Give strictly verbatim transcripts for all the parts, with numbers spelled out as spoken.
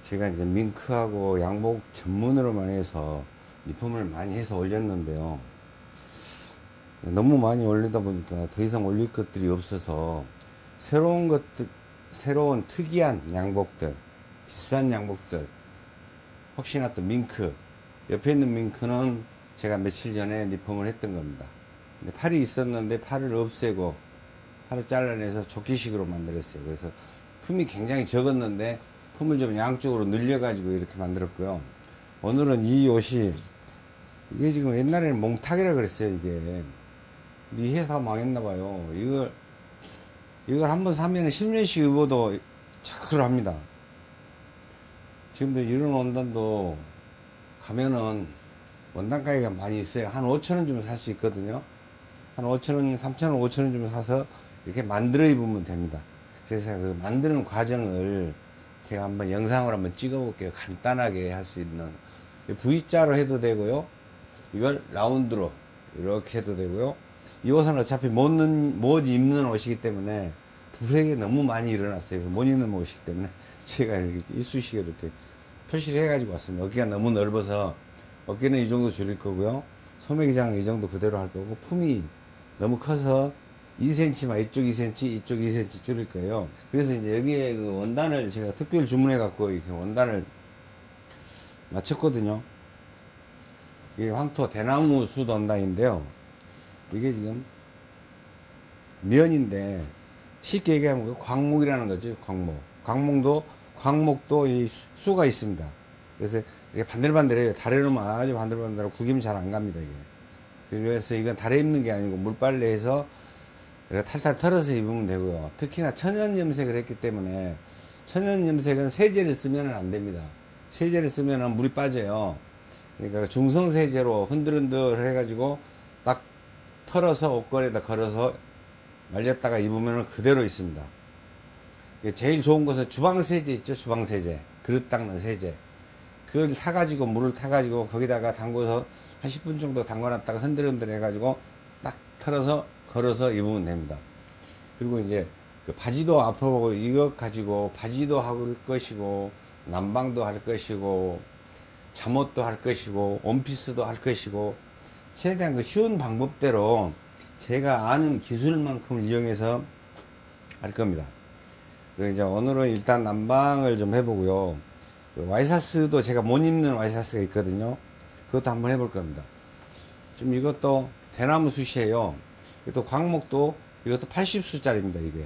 제가 이제 밍크하고 양복 전문으로만 해서 리폼을 많이 해서 올렸는데요. 너무 많이 올리다 보니까 더 이상 올릴 것들이 없어서 새로운 것들, 새로운 특이한 양복들, 비싼 양복들, 혹시나 또 밍크, 옆에 있는 밍크는 제가 며칠 전에 리폼을 했던 겁니다. 근데 팔이 있었는데 팔을 없애고 팔을 잘라내서 조끼식으로 만들었어요. 그래서 품이 굉장히 적었는데 품을 좀 양쪽으로 늘려가지고 이렇게 만들었고요. 오늘은 이 옷이, 이게 지금 옛날에는 몽탁이라 그랬어요. 이게 이 회사가 망했나봐요. 이걸 이걸 한번 사면 십 년씩 입어도 차크합니다. 지금도 이런 원단도 가면은 원단 가격이 많이 있어요. 한 오천 원 주면 살 수 있거든요. 한 오천 원, 삼천 원, 오천 원 주면 사서 이렇게 만들어 입으면 됩니다. 그래서 그 만드는 과정을 제가 한번 영상으로 한번 찍어 볼게요. 간단하게 할 수 있는. V자로 해도 되고요. 이걸 라운드로 이렇게 해도 되고요. 이 옷은 어차피 못, 못 입는 옷이기 때문에 불행이 너무 많이 일어났어요. 못 입는 옷이기 때문에 제가 이렇게 이쑤시개 이렇게 표시를 해가지고 왔습니다. 어깨가 너무 넓어서 어깨는 이 정도 줄일 거고요. 소매기장은 이 정도 그대로 할 거고, 품이 너무 커서 이 센티미터만 이쪽 이 센티미터, 이쪽 이 센티미터 줄일 거예요. 그래서 이제 여기에 그 원단을 제가 특별히 주문해 갖고 이렇게 원단을 맞췄거든요. 이게 황토 대나무 숯 원단인데요. 이게 지금 면인데 쉽게 얘기하면 광목이라는 거죠. 광목. 광목도 광목도 이 수가 있습니다. 그래서 이렇게 반들반들해요. 다래 놓으면 아주 반들반들하고 구김이 잘 안 갑니다. 이게. 그래서 이건 다래 입는 게 아니고 물빨래해서 탈탈 털어서 입으면 되고요. 특히나 천연 염색을 했기 때문에 천연 염색은 세제를 쓰면 안 됩니다. 세제를 쓰면 물이 빠져요. 그러니까 중성 세제로 흔들흔들 해가지고 딱 털어서 옷걸이에다 걸어서 말렸다가 입으면 그대로 있습니다. 제일 좋은 것은 주방세제 있죠. 주방세제. 그릇 닦는 세제. 그걸 사가지고 물을 타가지고 거기다가 담궈서 한 십 분 정도 담궈놨다가 흔들흔들 해가지고 딱 털어서 걸어서 입으면 됩니다. 그리고 이제 그 바지도 앞으로 보고 이것 가지고 바지도 할 것이고 난방도 할 것이고 잠옷도 할 것이고 원피스도 할 것이고 최대한 그 쉬운 방법대로 제가 아는 기술만큼을 이용해서 할 겁니다. 그리고 이제 오늘은 일단 난방을 좀 해보고요. 그 와이셔츠도 제가 못 입는 와이셔츠가 있거든요. 그것도 한번 해볼 겁니다. 좀 이것도 대나무 숯이에요. 이것도 광목도 이것도 팔십 수짜리입니다. 이게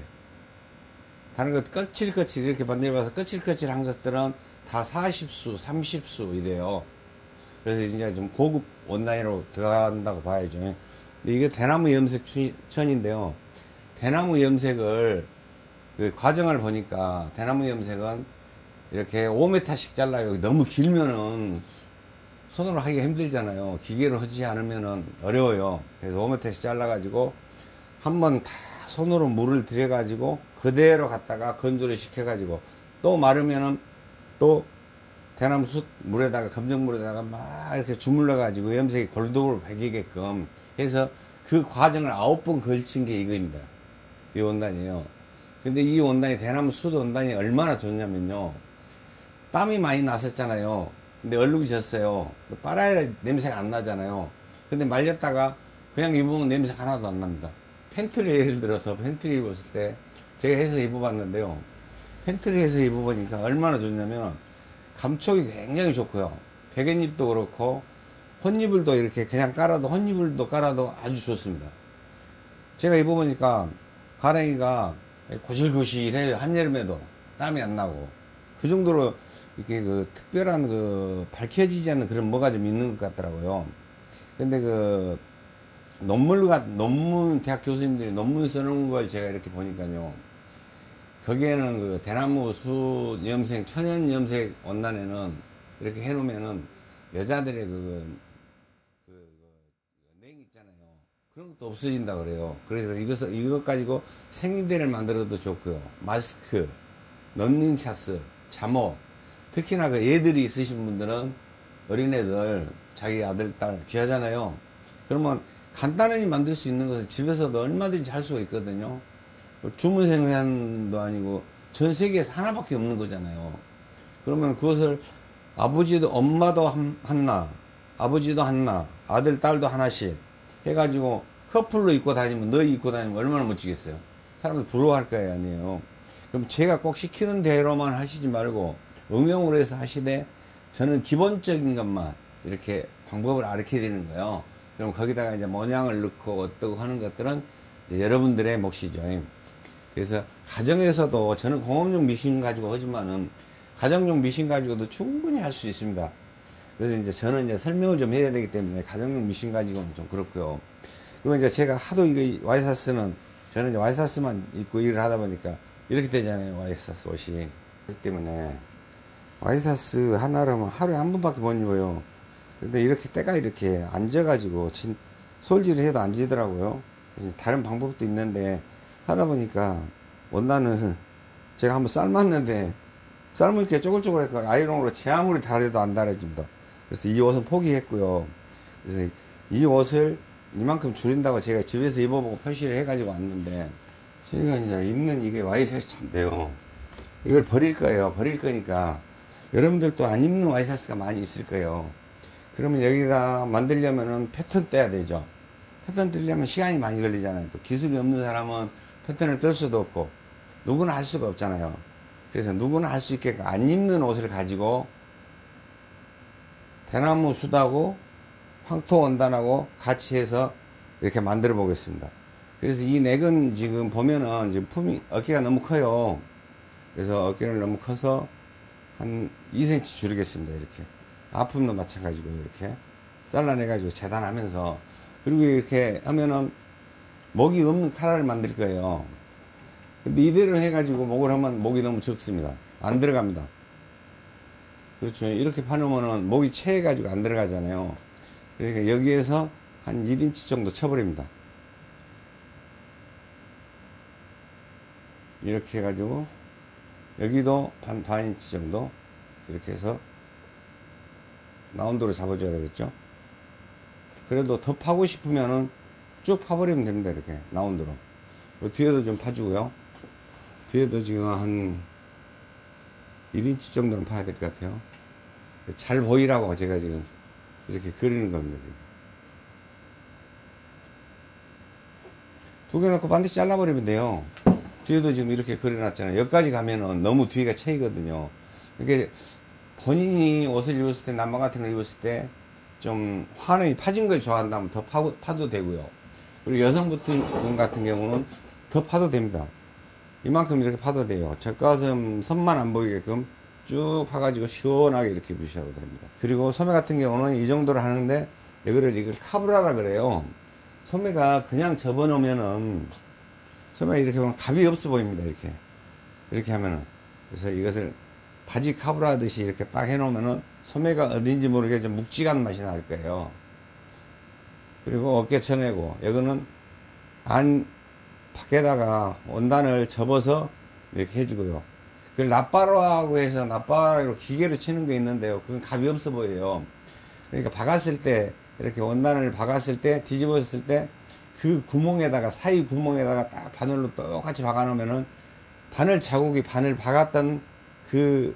다른 것 거칠거칠 이렇게 만들어봐서 거칠거칠한 것들은 다 사십 수, 삼십 수 이래요. 그래서 이제 좀 고급 원단으로 들어간다고 봐야죠. 근데 이게 대나무 염색 천인데요. 대나무 염색을 그 과정을 보니까 대나무 염색은 이렇게 오 미터씩 잘라요. 너무 길면은 손으로 하기가 힘들잖아요. 기계로 하지 않으면은 어려워요. 그래서 오 미터씩 잘라가지고 한번 다 손으로 물을 들여가지고 그대로 갖다가 건조를 시켜가지고 또 마르면은 또 대나무 숯 물에다가 검정물에다가 막 이렇게 주물러가지고 염색이 골고루 배기게끔 해서 그 과정을 아홉 번 걸친 게 이거입니다. 이 원단이에요. 근데 이 원단이 대나무 숯 원단이 얼마나 좋냐면요. 땀이 많이 났었잖아요. 근데 얼룩이 졌어요. 빨아야 냄새가 안 나잖아요. 근데 말렸다가 그냥 입으면 냄새 하나도 안 납니다. 팬트를 예를 들어서 팬트를 입었을 때 제가 해서 입어봤는데요. 팬트를 해서 입어보니까 얼마나 좋냐면 감촉이 굉장히 좋고요. 백엔잎도 그렇고 혼이불도 이렇게 그냥 깔아도 혼이불도 깔아도 아주 좋습니다. 제가 입어보니까 가랭이가 고실고실해요. 한여름에도 땀이 안 나고 그 정도로 이렇게 그 특별한 그 밝혀지지 않는 그런 뭐가 좀 있는 것 같더라고요. 근데 그 논문과 논문 대학 교수님들이 논문 써놓은 걸 제가 이렇게 보니까요. 거기에는 그 대나무 수 염색 천연 염색 원단에는 이렇게 해놓으면은 여자들의 그, 그, 그 냉 있잖아요. 그런 것도 없어진다 그래요. 그래서 이것을 이것 가지고 생리대를 만들어도 좋고요. 마스크, 런닝차스, 잠옷. 특히나 그 애들이 있으신 분들은 어린애들 자기 아들 딸 귀하잖아요. 그러면 간단하게 만들 수 있는 것은 집에서도 얼마든지 할 수가 있거든요. 주문 생산도 아니고 전 세계에서 하나밖에 없는 거잖아요. 그러면 그것을 아버지도, 엄마도 한- 하나, 아버지도 하나, 아들, 딸도 하나씩 해가지고 커플로 입고 다니면, 너희 입고 다니면 얼마나 멋지겠어요? 사람들이 부러워할 거예요, 아니에요? 그럼 제가 꼭 시키는 대로만 하시지 말고 응용으로 해서 하시되, 저는 기본적인 것만 이렇게 방법을 가르쳐 드리는 거예요. 그럼 거기다가 이제 모양을 넣고 어떠고 하는 것들은 이제 여러분들의 몫이죠. 그래서 가정에서도 저는 공업용 미신 가지고 하지만은 가정용 미신 가지고도 충분히 할 수 있습니다. 그래서 이제 저는 이제 설명을 좀 해야 되기 때문에 가정용 미신 가지고는 좀 그렇고요. 그리고 이제 제가 하도 이거 와이사스는 저는 이제 와이사스만 입고 일을 하다 보니까 이렇게 되잖아요. 와이사스 옷이. 그렇기 때문에 와이사스 하나라면 하루에 한 번밖에 못 입어요. 근데 이렇게 때가 이렇게 앉아가지고 진, 솔질을 해도 안 지더라고요. 다른 방법도 있는데 하다 보니까 원단은 제가 한번 삶았는데 삶으니까 쪼글쪼글해서 아이롱으로 제 아무리 달아도 안 달아집니다. 그래서 이 옷은 포기했고요. 그래서 이 옷을 이만큼 줄인다고 제가 집에서 입어보고 표시를 해가지고 왔는데, 저희가 이제 입는 이게 와이셔츠인데요. 이걸 버릴 거예요. 버릴 거니까 여러분들도 안 입는 와이셔츠가 많이 있을 거예요. 그러면 여기다 만들려면은 패턴 떼야 되죠. 패턴 떼려면 시간이 많이 걸리잖아요. 또 기술이 없는 사람은 패턴을 뜰 수도 없고 누구나 할 수가 없잖아요. 그래서 누구나 할 수 있게 안 입는 옷을 가지고 대나무 숯하고 황토 원단하고 같이 해서 이렇게 만들어 보겠습니다. 그래서 이 넥은 지금 보면은 지금 품이 어깨가 너무 커요. 그래서 어깨를 너무 커서 한 이 센티미터 줄이겠습니다. 이렇게 아픔도 마찬가지고 이렇게 잘라내 가지고 재단하면서, 그리고 이렇게 하면은 목이 없는 카라를 만들 거예요. 근데 이대로 해가지고 목을 하면 목이 너무 적습니다. 안 들어갑니다. 그렇죠. 이렇게 파놓으면은 목이 채해가지고 안 들어가잖아요. 그러니까 여기에서 한 일 인치 정도 쳐버립니다. 이렇게 해가지고 여기도 반, 반 인치 정도 이렇게 해서 라운드로 잡아줘야 되겠죠. 그래도 더 파고 싶으면은 쭉 파버리면 됩니다. 이렇게 라운드로. 뒤에도 좀 파주고요. 뒤에도 지금 한 일 인치 정도는 파야 될 것 같아요. 잘 보이라고 제가 지금 이렇게 그리는 겁니다. 지금. 두 개 넣고 반드시 잘라버리면 돼요. 뒤에도 지금 이렇게 그려놨잖아요. 여기까지 가면은 너무 뒤가 채이거든요. 이게 본인이 옷을 입었을 때, 남방 같은 걸 입었을 때 좀 환하게 파진 걸 좋아한다면 더 파고, 파도 되고요. 그리고 여성분 같은 경우는 더 파도 됩니다. 이만큼 이렇게 파도 돼요. 젖가슴 선만 안 보이게끔 쭉 파가지고 시원하게 이렇게 입으셔도 됩니다. 그리고 소매 같은 경우는 이 정도로 하는데, 이거를 이걸 카브라라 그래요. 소매가 그냥 접어놓으면은 소매가 이렇게 보면 값이 없어 보입니다. 이렇게 이렇게 하면은. 그래서 이것을 바지 카브라 하듯이 이렇게 딱 해놓으면은 소매가 어딘지 모르게 좀 묵직한 맛이 날 거예요. 그리고 어깨 쳐내고, 이거는 안 밖에다가 원단을 접어서 이렇게 해주고요. 그걸 납바로하고 해서 납바로 기계로 치는 게 있는데요. 그건 값이 없어 보여요. 그러니까 박았을 때, 이렇게 원단을 박았을 때, 뒤집었을 때 그 구멍에다가, 사이 구멍에다가 딱 바늘로 똑같이 박아 놓으면은 바늘 자국이, 바늘 박았던 그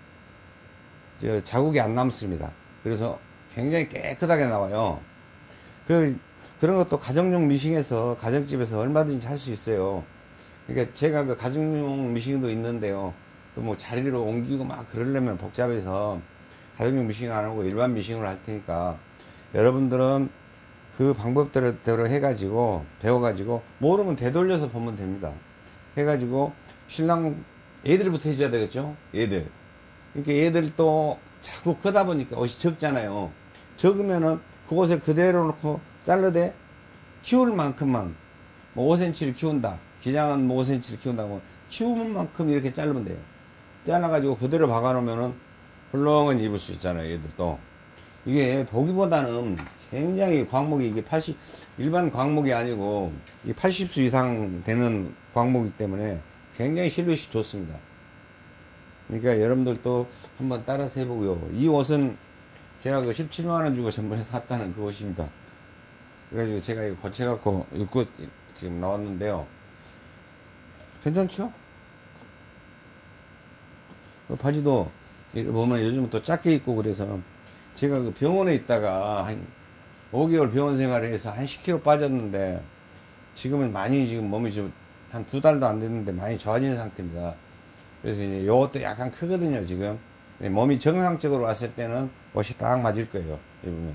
저 자국이 안 남습니다. 그래서 굉장히 깨끗하게 나와요. 그 그런 것도 가정용 미싱에서, 가정집에서 얼마든지 할 수 있어요. 그러니까 제가 그 가정용 미싱도 있는데요. 또 뭐 자리로 옮기고 막 그러려면 복잡해서 가정용 미싱 안 하고 일반 미싱으로 할 테니까, 여러분들은 그 방법대로 해가지고, 배워가지고, 모르면 되돌려서 보면 됩니다. 해가지고, 신랑, 애들부터 해줘야 되겠죠? 애들. 그러니까 애들도 자꾸 크다 보니까 옷이 적잖아요. 적으면은 그것을 그대로 놓고 잘라대 키울 만큼만, 뭐 오 센티미터를 키운다. 기장은 뭐 오 센티미터를 키운다고, 키우는 만큼 이렇게 자르면 돼요. 잘라가지고 그대로 박아놓으면은 훌렁은 입을 수 있잖아요. 얘들도. 이게 보기보다는 굉장히 광목이, 이게 팔십, 일반 광목이 아니고 이 팔십 수 이상 되는 광목이기 때문에 굉장히 실루엣이 좋습니다. 그러니까 여러분들도 한번 따라서 해보고요. 이 옷은 제가 그 십칠만 원 주고 전번에 샀다는 그 옷입니다. 그래가지고 제가 이거 고쳐갖고 입고 지금 나왔는데요. 괜찮죠? 그 바지도 이거 보면 요즘 또 작게 입고 그래서 제가 그 병원에 있다가 한 오 개월 병원 생활을 해서 한 십 킬로그램 빠졌는데 지금은 많이 지금 몸이 좀 한 두 달도 안 됐는데 많이 좋아진 상태입니다. 그래서 이제 요것도 약간 크거든요, 지금. 몸이 정상적으로 왔을 때는 옷이 딱 맞을 거예요, 입으면.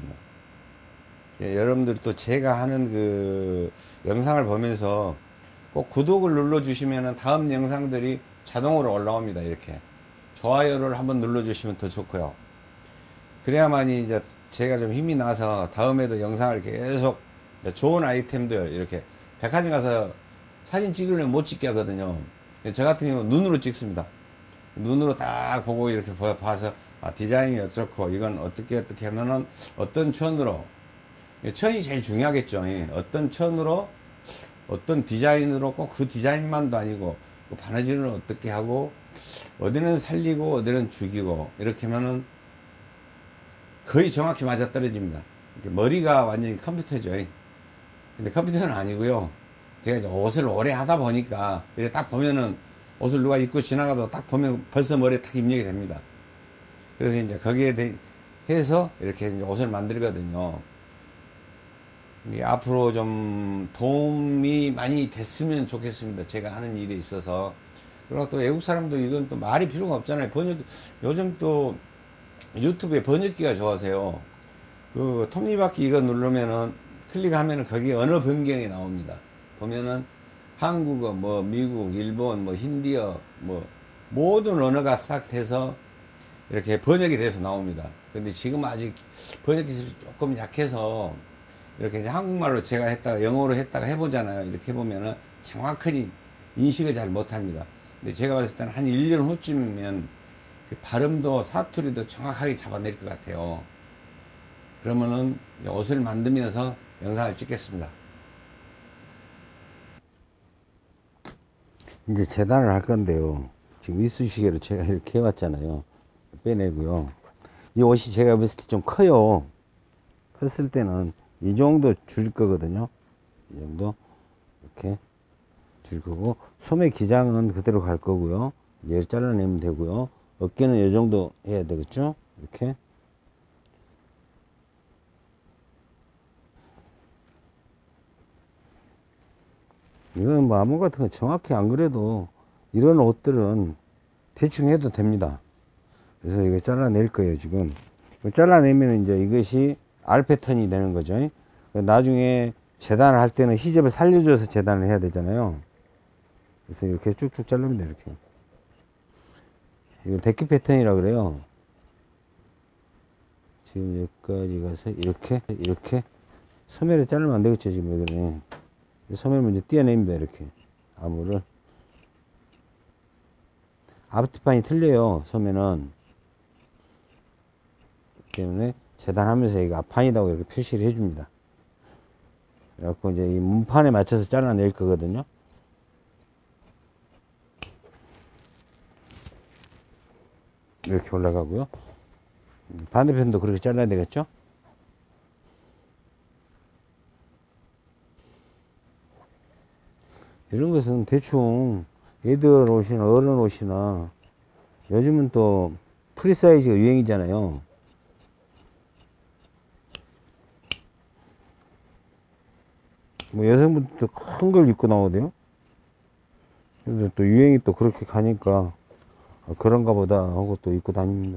예, 여러분들도 제가 하는 그 영상을 보면서 꼭 구독을 눌러주시면 다음 영상들이 자동으로 올라옵니다, 이렇게. 좋아요를 한번 눌러주시면 더 좋고요. 그래야만이 이제 제가 좀 힘이 나서 다음에도 영상을 계속 좋은 아이템들 이렇게 백화점 가서 사진 찍으려면 못 찍게 하거든요. 저 같은 경우는 눈으로 찍습니다. 눈으로 딱 보고 이렇게 봐서 아, 디자인이 어떻고 이건 어떻게 어떻게 하면은 어떤 천으로, 천이 제일 중요하겠죠. 어떤 천으로 어떤 디자인으로 꼭 그 디자인만도 아니고 그 바느질은 어떻게 하고 어디는 살리고 어디는 죽이고 이렇게 하면은 거의 정확히 맞아 떨어집니다. 머리가 완전히 컴퓨터죠. 근데 컴퓨터는 아니고요. 제가 이제 옷을 오래 하다 보니까 이렇게 딱 보면은 옷을 누가 입고 지나가도 딱 보면 벌써 머리에 딱 입력이 됩니다. 그래서 이제 거기에 대해서 이렇게 이제 옷을 만들거든요. 이게 앞으로 좀 도움이 많이 됐으면 좋겠습니다. 제가 하는 일에 있어서. 그리고 또 외국 사람도 이건 또 말이 필요가 없잖아요. 번역, 요즘 또 유튜브에 번역기가 좋아서요. 그 톱니바퀴 이거 누르면은 클릭하면은 거기에 언어 변경이 나옵니다. 보면은 한국어, 뭐 미국, 일본, 뭐 힌디어, 뭐 모든 언어가 싹 돼서 이렇게 번역이 돼서 나옵니다. 근데 지금 아직 번역 기술이 조금 약해서 이렇게 이제 한국말로 제가 했다가 영어로 했다가 해보잖아요. 이렇게 해보면은 정확하게 인식을 잘 못합니다. 근데 제가 봤을 때는 한 일 년 후쯤이면 그 발음도 사투리도 정확하게 잡아낼 것 같아요. 그러면은 옷을 만들면서 영상을 찍겠습니다. 이제 재단을 할 건데요. 지금 이쑤시개로 제가 이렇게 해왔잖아요. 빼내고요. 이 옷이 제가 봤을 때 좀 커요. 컸을 때는 이 정도 줄 거거든요. 이 정도 이렇게 줄 거고, 소매 기장은 그대로 갈 거고요. 얘를 잘라내면 되고요. 어깨는 이 정도 해야 되겠죠. 이렇게. 이건 뭐 아무 같은 거 정확히 안 그래도 이런 옷들은 대충 해도 됩니다. 그래서 이거 잘라낼 거예요, 지금. 잘라내면 이제 이것이 알 패턴이 되는 거죠. 나중에 재단을 할 때는 히접을 살려줘서 재단을 해야 되잖아요. 그래서 이렇게 쭉쭉 자릅니다, 이렇게. 이걸 데키 패턴이라 그래요. 지금 여기까지 가서 이렇게, 이렇게. 소매를 자르면 안 되겠죠, 지금 여기는. 소매를 먼저 띄어냅니다, 이렇게. 암호를. 앞뒤판이 틀려요, 소매는. 때문에 재단하면서 이거 앞판이라고 이렇게 표시를 해줍니다. 그래갖고 이제 이 문판에 맞춰서 잘라낼 거거든요. 이렇게 올라가고요. 반대편도 그렇게 잘라야 되겠죠? 이런 것은 대충 애들 옷이나 어른 옷이나 요즘은 또 프리사이즈가 유행이잖아요. 뭐 여성분들도 큰 걸 입고 나오대요. 근데 또 유행이 또 그렇게 가니까 아, 그런가 보다 하고 또 입고 다닙니다.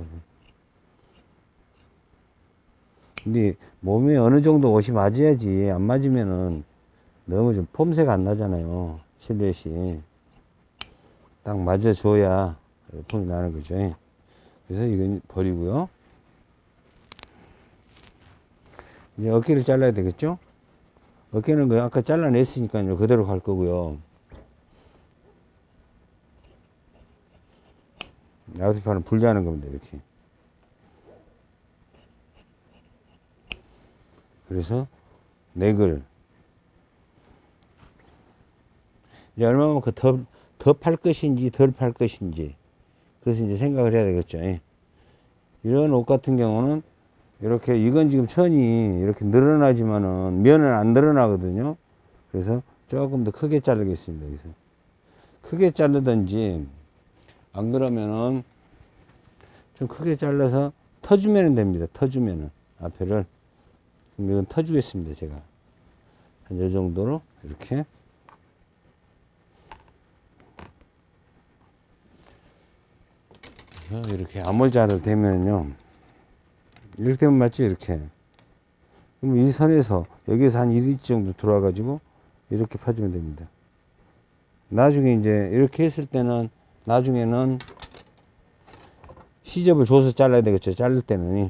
근데 몸에 어느 정도 옷이 맞아야지, 안 맞으면은 너무 좀 폼새가 안 나잖아요. 실루엣이 딱 맞아줘야 폼이 나는 거죠. 그래서 이건 버리고요. 이제 어깨를 잘라야 되겠죠? 어깨는 그 아까 잘라냈으니까요. 그대로 갈 거고요. 앞뒤판을 분리하는 겁니다. 이렇게. 그래서 넥을 이제 얼마만큼 더, 더 팔 것인지 덜 팔 것인지 그래서 이제 생각을 해야 되겠죠. 이런 옷 같은 경우는 이렇게 이건 지금 천이 이렇게 늘어나지만은 면은 안 늘어나거든요. 그래서 조금 더 크게 자르겠습니다. 여기서 크게 자르든지 안 그러면은 좀 크게 잘라서 터주면 됩니다. 터주면은 앞에를. 그럼 이건 터주겠습니다. 제가 한 이 정도로 이렇게. 이렇게 암홀자를 대면요, 이렇게 되면 맞죠? 이렇게. 그럼 이 선에서 여기에서 한 일 인치 정도 들어와 가지고 이렇게 파주면 됩니다. 나중에 이제 이렇게 했을 때는, 나중에는 시접을 줘서 잘라야 되겠죠. 자를 때는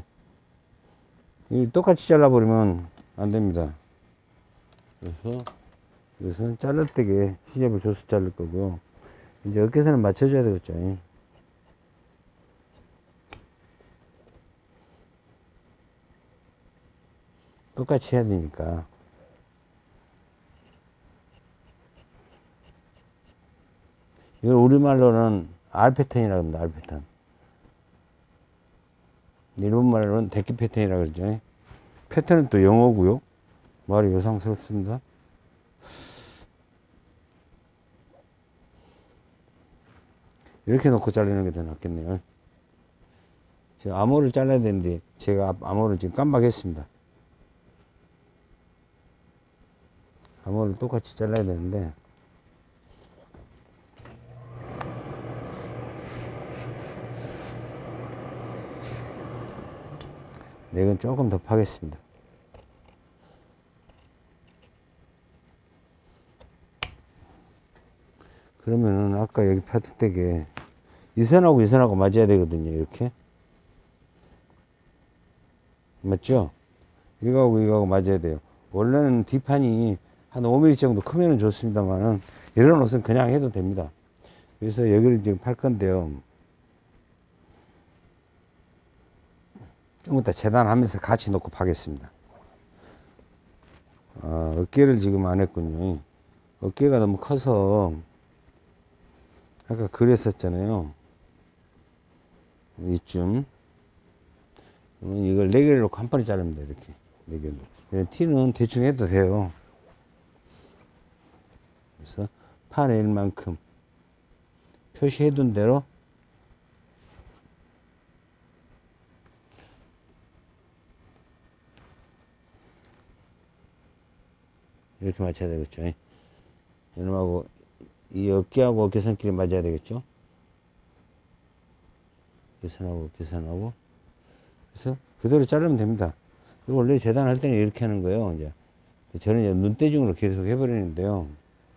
똑같이 잘라버리면 안 됩니다. 그래서 이것은 잘를 때게 시접을 줘서 자를 거고요. 이제 어깨선을 맞춰줘야 되겠죠. 똑같이 해야 되니까. 이걸 우리말로는 알 패턴이라고 합니다. 알 패턴. 일본말로는 데키 패턴이라고 그러죠. 패턴은 또 영어고요. 말이 요상스럽습니다. 이렇게 놓고 자르는 게 더 낫겠네요. 제가 암호를 잘라야 되는데 제가 암호를 지금 깜빡했습니다. 암호를 똑같이 잘라야 되는데 넥은 조금 더 파겠습니다. 그러면은 아까 여기 파트 떼게 이 선하고 이 선하고 맞아야 되거든요. 이렇게. 맞죠? 이거하고 이거하고 맞아야 돼요. 원래는 뒷판이 한 오 밀리미터 정도 크면은 좋습니다만은 이런 옷은 그냥 해도 됩니다. 그래서 여기를 지금 팔 건데요. 좀 이따 재단하면서 같이 놓고 파겠습니다. 아, 어깨를 지금 안 했군요. 어깨가 너무 커서 아까 그랬었잖아요. 이쯤. 이걸 네 개를 놓고 한 번에 자릅니다. 이렇게 네 개로. 티는 대충 해도 돼요. 그래서 파낼 만큼 표시해 둔 대로 이렇게 맞춰야 되겠죠. 이놈하고 이 어깨하고 어깨선끼리 맞아야 되겠죠. 어깨선하고 어깨선하고. 그래서 그대로 자르면 됩니다. 원래 재단할 때는 이렇게 하는 거예요. 이제 저는 이제 눈대중으로 계속 해버리는데요.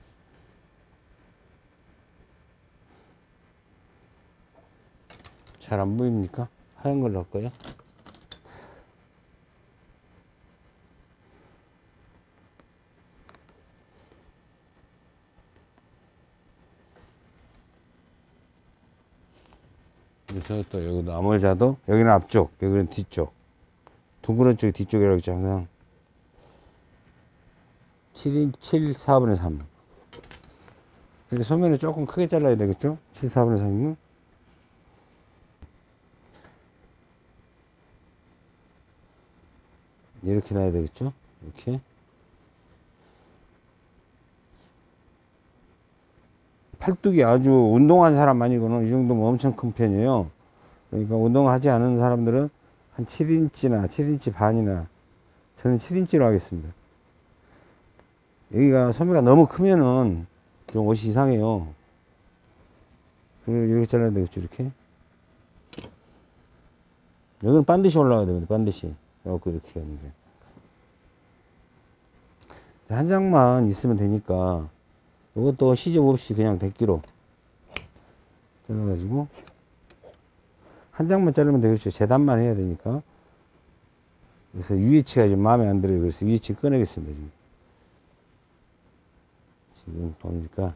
잘 안 보입니까? 하얀 걸로 할까요? 그래서 또 여기도 암홀자도 여기는 앞쪽, 여기는 뒤쪽. 둥그런 쪽이 뒤쪽이라고 했죠, 항상. 칠 인치, 칠, 사분의 삼. 근데 소면을 조금 크게 잘라야 되겠죠? 칠, 사분의 삼이면. 이렇게 놔야 되겠죠? 이렇게. 팔뚝이 아주 운동한 사람 아니고는 이 정도면 엄청 큰 편이에요. 그러니까 운동하지 않은 사람들은 한 칠 인치나 칠 인치 반이나, 저는 칠 인치로 하겠습니다. 여기가 소매가 너무 크면은 좀 옷이 이상해요. 그리고 이렇게 잘라야 되겠죠, 이렇게. 여기는 반드시 올라가야 됩니다, 반드시. 그래갖고 이렇게 하면 돼. 한 장만 있으면 되니까, 이것도 시접 없이 그냥 백기로 잘라가지고, 한 장만 자르면 되겠죠. 재단만 해야 되니까. 그래서 유해치가 좀 마음에 안 들어요. 그래서 유해치 꺼내겠습니다, 지금. 지금 보니까.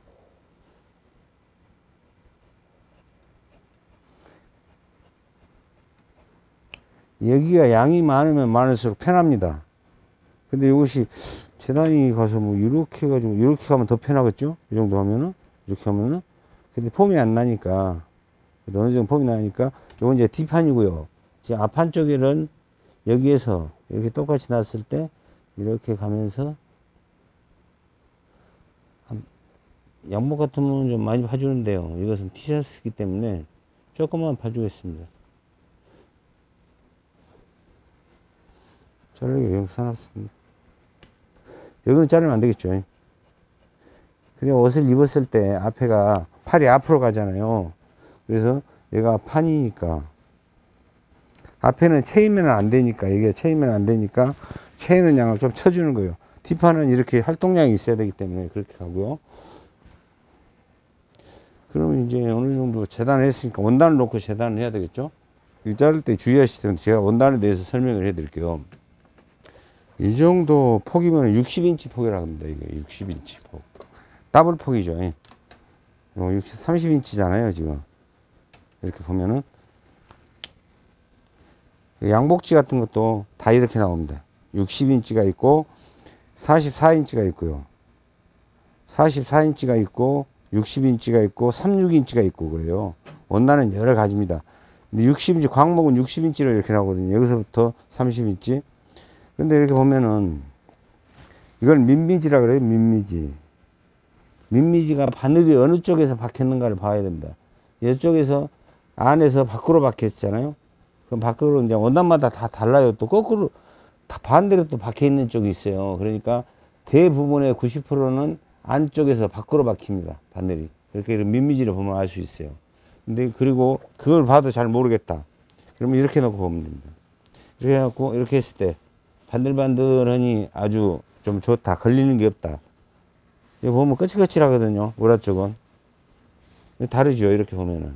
여기가 양이 많으면 많을수록 편합니다. 근데 이것이 재단이 가서 뭐 이렇게 해가지고 이렇게 가면 더 편하겠죠? 이 정도 하면은 이렇게 하면은. 근데 폼이 안 나니까, 어느 정도 폼이 나니까 이건 이제 뒷판이고요. 지금 앞판 쪽에는 여기에서 이렇게 똑같이 놨을 때 이렇게 가면서, 양복 같으면 좀 많이 파주는데요. 이것은 티셔츠이기 때문에 조금만 파주겠습니다. 자르기 여기 사놨습니다. 여기는 자르면 안 되겠죠. 그리고 옷을 입었을 때 앞에가 팔이 앞으로 가잖아요. 그래서 얘가 판이니까 앞에는 채이면 안 되니까, 이게 채이면 안 되니까 채이는 양을 좀 쳐주는 거예요. 뒷판은 이렇게 활동량이 있어야 되기 때문에 그렇게 가고요. 그러면 이제 어느 정도 재단을 했으니까 원단을 놓고 재단을 해야 되겠죠. 이 자를 때 주의하실 때는 제가 원단에 대해서 설명을 해 드릴게요. 이 정도 폭이면 육십 인치 폭이라고 합니다. 이게 육십 인치 폭. 더블 폭이죠. 어, 육십, 삼십 인치잖아요, 지금. 이렇게 보면은. 양복지 같은 것도 다 이렇게 나옵니다. 육십 인치가 있고, 사십사 인치가 있고요. 사십사 인치가 있고, 육십 인치가 있고, 삼십육 인치가 있고, 그래요. 원단은 여러 가지입니다. 근데 육십 인치, 광목은 육십 인치로 이렇게 나오거든요. 여기서부터 삼십 인치. 근데 이렇게 보면은, 이걸 민미지라 그래요, 민미지. 민미지가 바늘이 어느 쪽에서 박혔는가를 봐야 됩니다. 이쪽에서 안에서 밖으로 박혔잖아요. 그럼 밖으로 이제 원단마다 다 달라요. 또 거꾸로 다 반대로 또 박혀 있는 쪽이 있어요. 그러니까 대부분의 구십 퍼센트는 안쪽에서 밖으로 박힙니다. 바늘이. 이렇게 민미지를 보면 알 수 있어요. 근데 그리고 그걸 봐도 잘 모르겠다. 그러면 이렇게 놓고 보면 됩니다. 이렇게 해갖고 이렇게 했을 때 반들반들하니 아주 좀 좋다. 걸리는 게 없다. 이거 보면 거칠거칠하거든요. 우라 쪽은. 다르죠. 이렇게 보면은.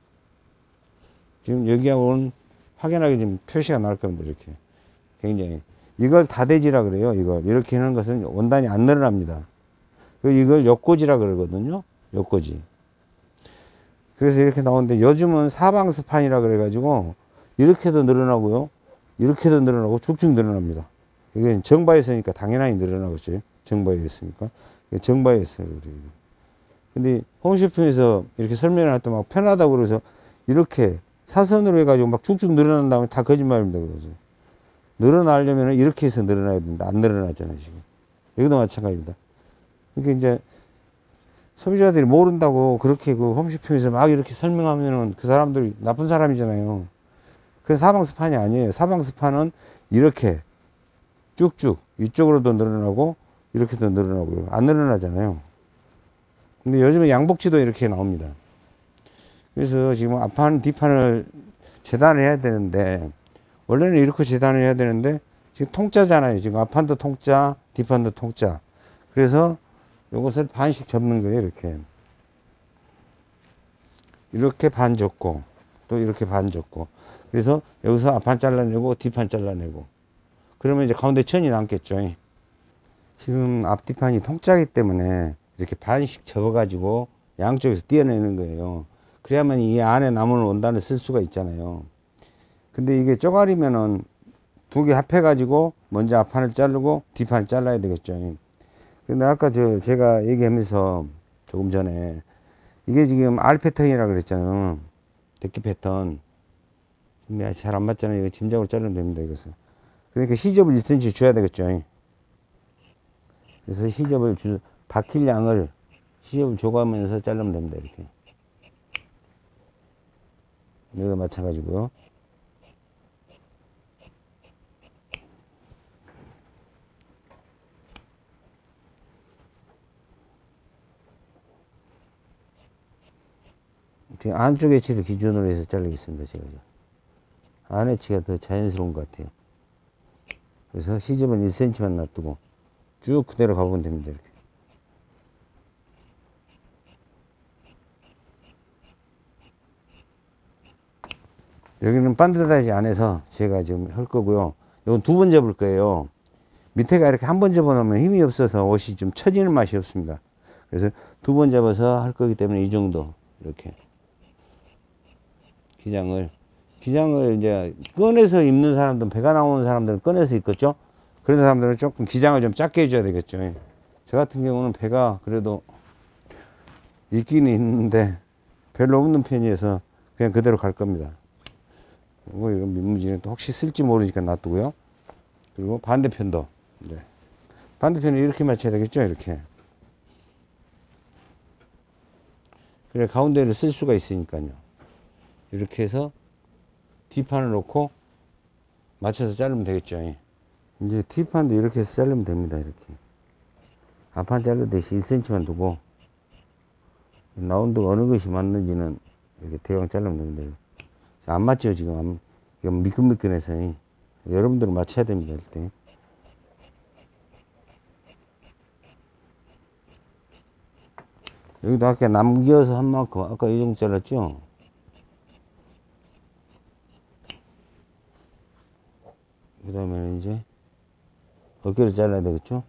지금 여기하고는 확연하게 지금 표시가 나올 겁니다. 이렇게. 굉장히. 이걸 다대지라 그래요. 이걸. 이렇게 하는 것은 원단이 안 늘어납니다. 이걸 옆고지라 그러거든요. 옆고지. 그래서 이렇게 나오는데 요즘은 사방스판이라 그래가지고 이렇게도 늘어나고요. 이렇게도 늘어나고 쭉쭉 늘어납니다. 이게 정바에 있으니까 당연히 늘어나겠죠. 정바에 있으니까. 정바에 있어요. 근데 홈쇼핑에서 이렇게 설명을 할 때 막 편하다고 그래서 이렇게 사선으로 해가지고 막 쭉쭉 늘어난 다음에 다 거짓말입니다. 그러죠. 늘어나려면 이렇게 해서 늘어나야 된다. 안 늘어나잖아요, 지금. 여기도 마찬가지입니다. 그러니까 이제 소비자들이 모른다고 그렇게 그 홈쇼핑에서 막 이렇게 설명하면은 그 사람들이 나쁜 사람이잖아요. 그래서 사방스판이 아니에요. 사방스판은 이렇게 쭉쭉 이쪽으로도 늘어나고 이렇게도 늘어나고요. 안 늘어나잖아요. 근데 요즘에 양복지도 이렇게 나옵니다. 그래서 지금 앞판, 뒷판을 재단을 해야 되는데, 원래는 이렇게 재단을 해야 되는데, 지금 통짜잖아요. 지금 앞판도 통짜, 뒷판도 통짜. 그래서 요것을 반씩 접는 거예요. 이렇게. 이렇게 반 접고, 또 이렇게 반 접고. 그래서 여기서 앞판 잘라내고, 뒷판 잘라내고. 그러면 이제 가운데 천이 남겠죠. 지금 앞뒤판이 통짜기 때문에 이렇게 반씩 접어가지고 양쪽에서 띄어내는 거예요. 그래야만 이 안에 남은 원단을 쓸 수가 있잖아요. 근데 이게 쪼가리면은 두 개 합해가지고 먼저 앞판을 자르고 뒷판을 잘라야 되겠죠. 근데 아까 저 제가 얘기하면서 조금 전에 이게 지금 R 패턴이라고 그랬잖아요. 데키 패턴. 잘 안 맞잖아요. 이거 짐작으로 자르면 됩니다. 이것은. 그러니까 시접을 일 센티미터 줘야 되겠죠. 그래서 시접을 주, 박힐 양을 시접을 줘가면서 자르면 됩니다. 이렇게. 여기도 마찬가지고요. 안쪽의 치를 기준으로 해서 자르겠습니다. 제가. 안의 치가 더 자연스러운 것 같아요. 그래서 시접은 일 센티미터만 놔두고 쭉 그대로 가보면 됩니다. 이렇게. 여기는 반듯하지 않아서 제가 지금 할 거고요. 이건 두 번 접을 거예요. 밑에가 이렇게 한 번 접어 놓으면 힘이 없어서 옷이 좀 처지는 맛이 없습니다. 그래서 두 번 접어서 할 거기 때문에 이 정도 이렇게 기장을 기장을 이제 꺼내서 입는 사람들은, 배가 나오는 사람들은 꺼내서 입겠죠. 그런 사람들은 조금 기장을 좀 작게 해줘야 되겠죠. 저 같은 경우는 배가 그래도 있기는 있는데 별로 없는 편이어서 그냥 그대로 갈 겁니다. 그리고 이건 민무지는 또 혹시 쓸지 모르니까 놔두고요. 그리고 반대편도, 네. 반대편은 이렇게 맞춰야 되겠죠. 이렇게. 그래 가운데를 쓸 수가 있으니까요. 이렇게 해서 뒷판을 놓고 맞춰서 자르면 되겠죠. 이제 T판도 이렇게 해서 자르면 됩니다. 이렇게. 앞판 자르듯이 일 센티미터만 두고, 라운드가 어느 것이 맞는지는 이렇게 대강 자르면 됩니다. 안 맞죠, 지금. 안, 이건 미끈미끈해서. 여러분들은 맞춰야 됩니다, 일단. 여기도 아까 남겨서 한 만큼, 아까 이 정도 잘랐죠? 그 다음에 이제, 어깨를 잘라야 되겠죠?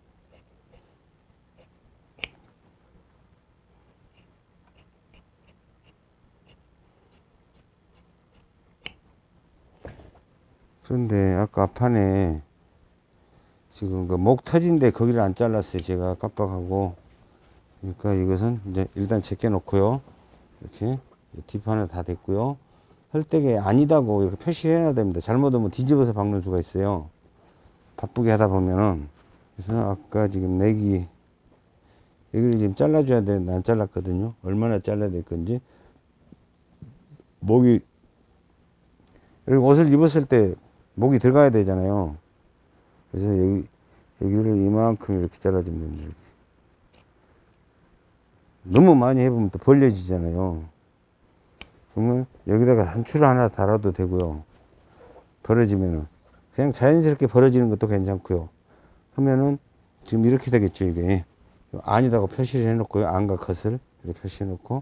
그런데 아까 앞판에 지금 그 목 터진데 거기를 안 잘랐어요. 제가 깜빡하고. 그러니까 이것은 이제 일단 제껴 놓고요. 이렇게 뒷판은 다 됐고요. 헐떡에 아니다고 이렇게 표시해야 됩니다. 잘못하면 뒤집어서 박는 수가 있어요. 바쁘게 하다 보면은. 그래서 아까 지금 내기 여기를 지금 잘라줘야 되는데 안 잘랐거든요. 얼마나 잘라야 될 건지. 목이 여기 옷을 입었을 때 목이 들어가야 되잖아요. 그래서 여기 여기를 이만큼 이렇게 잘라주면 됩니다. 이렇게. 너무 많이 해보면 또 벌려지잖아요. 그러면 여기다가 단추를 하나 달아도 되고요. 벌어지면은 그냥 자연스럽게 벌어지는 것도 괜찮고요. 하면은 지금 이렇게 되겠죠. 이게 안이라고 표시를 해놓고요. 안과 컷을 이렇게 표시해 놓고,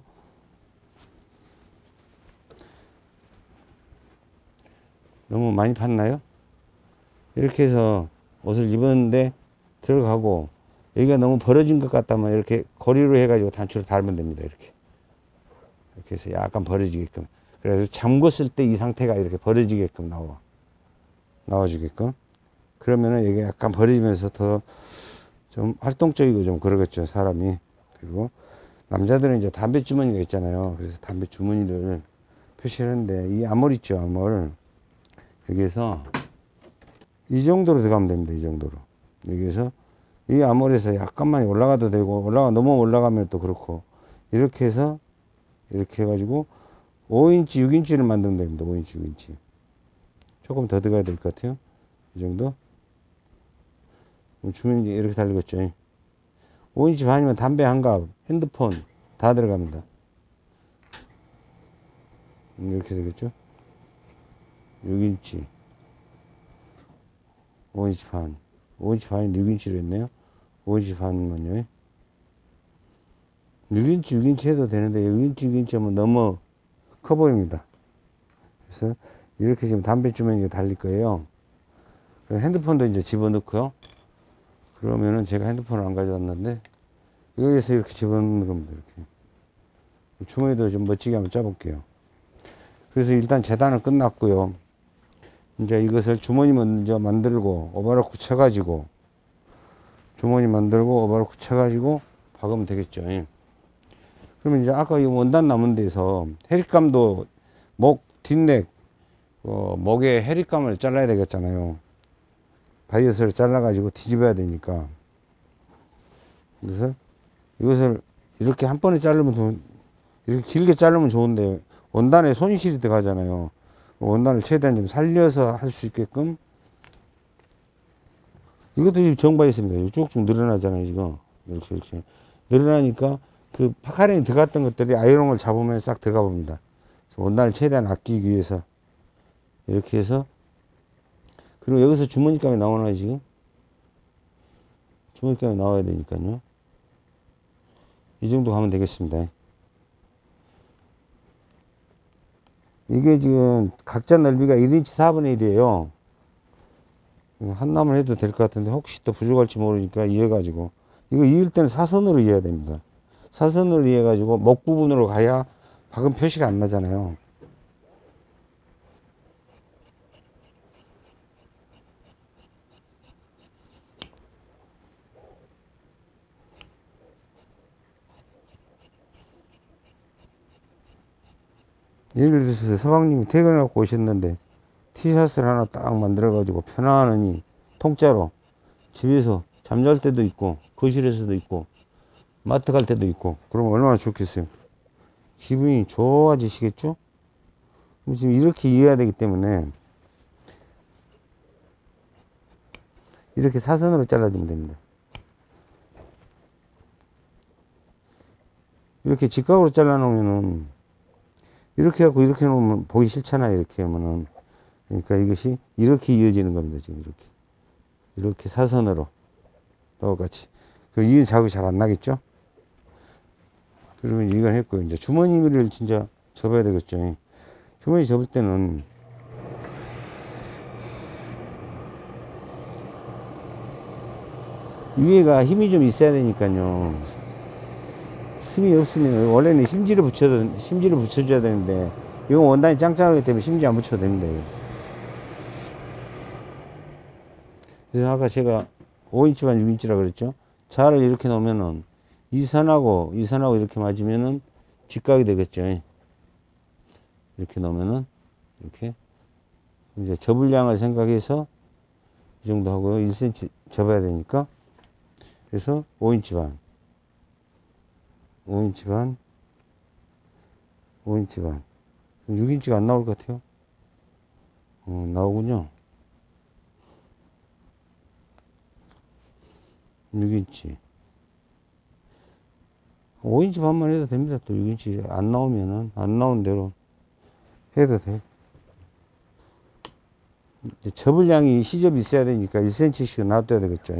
너무 많이 팠나요? 이렇게 해서 옷을 입었는데 들어가고, 여기가 너무 벌어진 것 같다면 이렇게 고리로 해가지고 단추를 달면 됩니다. 이렇게. 이렇게 해서 약간 벌어지게끔. 그래서 잠궜을 때 이 상태가 이렇게 벌어지게끔 나와. 나와주게끔. 그러면은 여기 약간 벌어지면서 더 좀 활동적이고 좀 그러겠죠. 사람이. 그리고 남자들은 이제 담배 주머니가 있잖아요. 그래서 담배 주머니를 표시하는데, 이 암홀 있죠. 암홀. 여기에서 이 정도로 들어가면 됩니다. 이 정도로. 여기에서 이 암홀에서 약간만 올라가도 되고, 올라가 너무 올라가면 또 그렇고, 이렇게 해서 이렇게 해가지고 오 인치 육 인치를 만들면 됩니다. 오 인치 육 인치 조금 더 들어가야 될 것 같아요. 이 정도. 주머니 이렇게 달리겠죠. 오 인치 반이면 담배 한 갑, 핸드폰 다 들어갑니다. 이렇게 되겠죠. 육 인치 오 인치 반, 오 인치 반인데 육 인치로 했네요. 오 인치 반만요. 육 인치 육 인치 해도 되는데 육 인치 육 인치 하면 너무 커 보입니다. 그래서 이렇게 지금 담배 주머니가 달릴 거예요. 핸드폰도 이제 집어넣고요. 그러면은 제가 핸드폰을 안 가져왔는데, 여기에서 이렇게 집어넣는 겁니다. 이렇게. 주머니도 좀 멋지게 한번 짜볼게요. 그래서 일단 재단은 끝났고요. 이제 이것을 주머니 먼저 만들고 오버로크 쳐가지고, 주머니 만들고 오버로크 쳐가지고 박으면 되겠죠. 그러면 이제 아까 이 원단 남은 데서 해립감도 목 뒷넥 어, 목에 해립감을 잘라야 되겠잖아요. 바이어스를 잘라가지고 뒤집어야 되니까. 그래서 이것을 이렇게 한 번에 자르면 더, 이렇게 길게 자르면 좋은데 원단에 손실이 들어가잖아요. 원단을 최대한 좀 살려서 할 수 있게끔. 이것도 지금 정바 있습니다. 쭉쭉 늘어나잖아요. 지금 이렇게 이렇게 늘어나니까 그 파카링이 들어갔던 것들이 아이롱을 잡으면 싹 들어가 봅니다. 원단을 최대한 아끼기 위해서 이렇게 해서. 그리고 여기서 주머니감이 나오나요? 지금 주머니감이 나와야 되니까요. 이 정도 가면 되겠습니다. 이게 지금 각자 넓이가 일 인치 사분의 일이에요 한남을 해도 될 것 같은데 혹시 또 부족할지 모르니까 이어가지고, 이거 이을 때는 사선으로 이어야 됩니다. 사선으로 이어가지고 목 부분으로 가야 박은 표시가 안 나잖아요. 예를 들어서 서방님이 퇴근해갖고 오셨는데 티셔츠를 하나 딱 만들어가지고 편안하니 통짜로 집에서 잠잘 때도 있고 거실에서도 있고 마트 갈 때도 있고 그러면 얼마나 좋겠어요. 기분이 좋아지시겠죠? 지금 이렇게 이해해야 되기 때문에 이렇게 사선으로 잘라주면 됩니다. 이렇게 직각으로 잘라 놓으면은 이렇게 하고 이렇게 놓으면 보기 싫잖아요. 이렇게 하면은. 그러니까 이것이 이렇게 이어지는 겁니다. 지금 이렇게. 이렇게 사선으로. 똑같이. 이게 자국이 잘 안 나겠죠? 그러면 이걸 했고, 이제 주머니를 진짜 접어야 되겠죠. 주머니 접을 때는 위에가 힘이 좀 있어야 되니까요. 힘이 없으면 원래는 심지를 붙여도 심지를 붙여줘야 되는데 이건 원단이 짱짱하기 때문에 심지 안 붙여도 됩니다. 이거. 그래서 아까 제가 오 인치 반 육 인치라 그랬죠. 자를 이렇게 놓으면은 이 선하고 이 선하고 이렇게 맞으면은 직각이 되겠죠. 이렇게 놓으면은 이렇게 이제 접을 양을 생각해서 이 정도 하고요. 일 센티미터 접어야 되니까 그래서 오 인치 반 오 인치 반, 오 인치 반. 육 인치가 안 나올 것 같아요. 어, 나오군요. 육 인치. 오 인치 반만 해도 됩니다. 또 육 인치 안 나오면은, 안 나온 대로 해도 돼. 접을 양이 시접이 있어야 되니까 일 센티미터씩 놔둬야 되겠죠.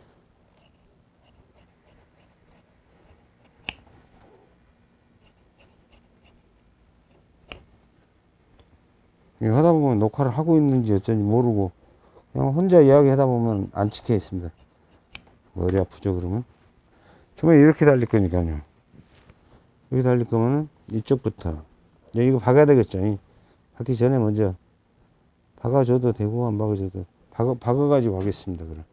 하다 보면 녹화를 하고 있는지 어쩐지 모르고 그냥 혼자 이야기 하다 보면 안 찍혀 있습니다. 머리 아프죠 그러면? 주머니 이렇게 달릴 거니까요. 여기 달릴 거면은 이쪽부터 이거 박아야 되겠죠. 박기 전에 먼저 박아줘도 되고 안 박아줘도 박아, 박아가지고 하겠습니다. 그럼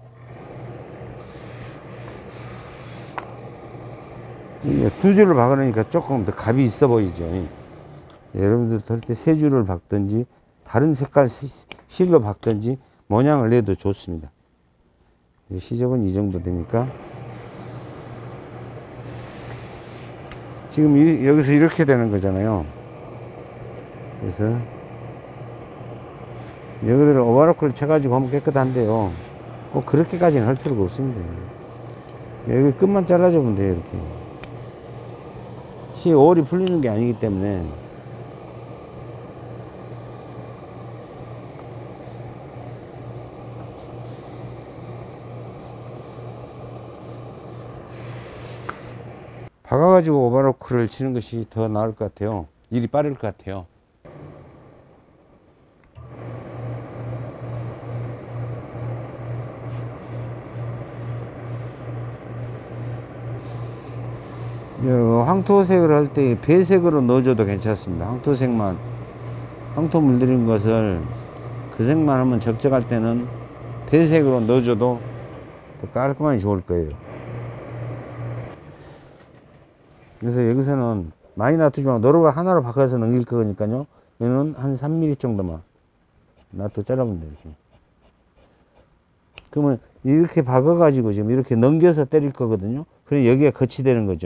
두 줄을 박으니까 조금 더 값이 있어 보이죠. 여러분들 할 때 세 줄을 박든지 다른 색깔 실로 박든지 모양을 내도 좋습니다. 시접은 이 정도 되니까 지금 이, 여기서 이렇게 되는 거잖아요. 그래서 여기를 오버로크를 쳐가지고 하면 깨끗한데요. 꼭 그렇게까지는 할 필요가 없습니다. 여기 끝만 잘라주면 돼요. 이렇게 시 올이 풀리는 게 아니기 때문에 박아가지고 오버로크를 치는 것이 더 나을 것 같아요. 일이 빠를 것 같아요. 황토색을 할 때 배색으로 넣어줘도 괜찮습니다. 황토색만, 황토 물들인 것을 그 색만 하면 적적할 때는 배색으로 넣어줘도 더 깔끔하게 좋을 거예요. 그래서 여기서는 많이 놔두지 말고 노루가 하나로 바꿔서 넘길 거니까요. 얘는 한 삼 밀리미터 정도만 놔둬 잘라보면 돼요. 이렇게. 그러면 이렇게 박아가지고 지금 이렇게 넘겨서 때릴 거거든요. 그래 여기가 거치되는 거죠.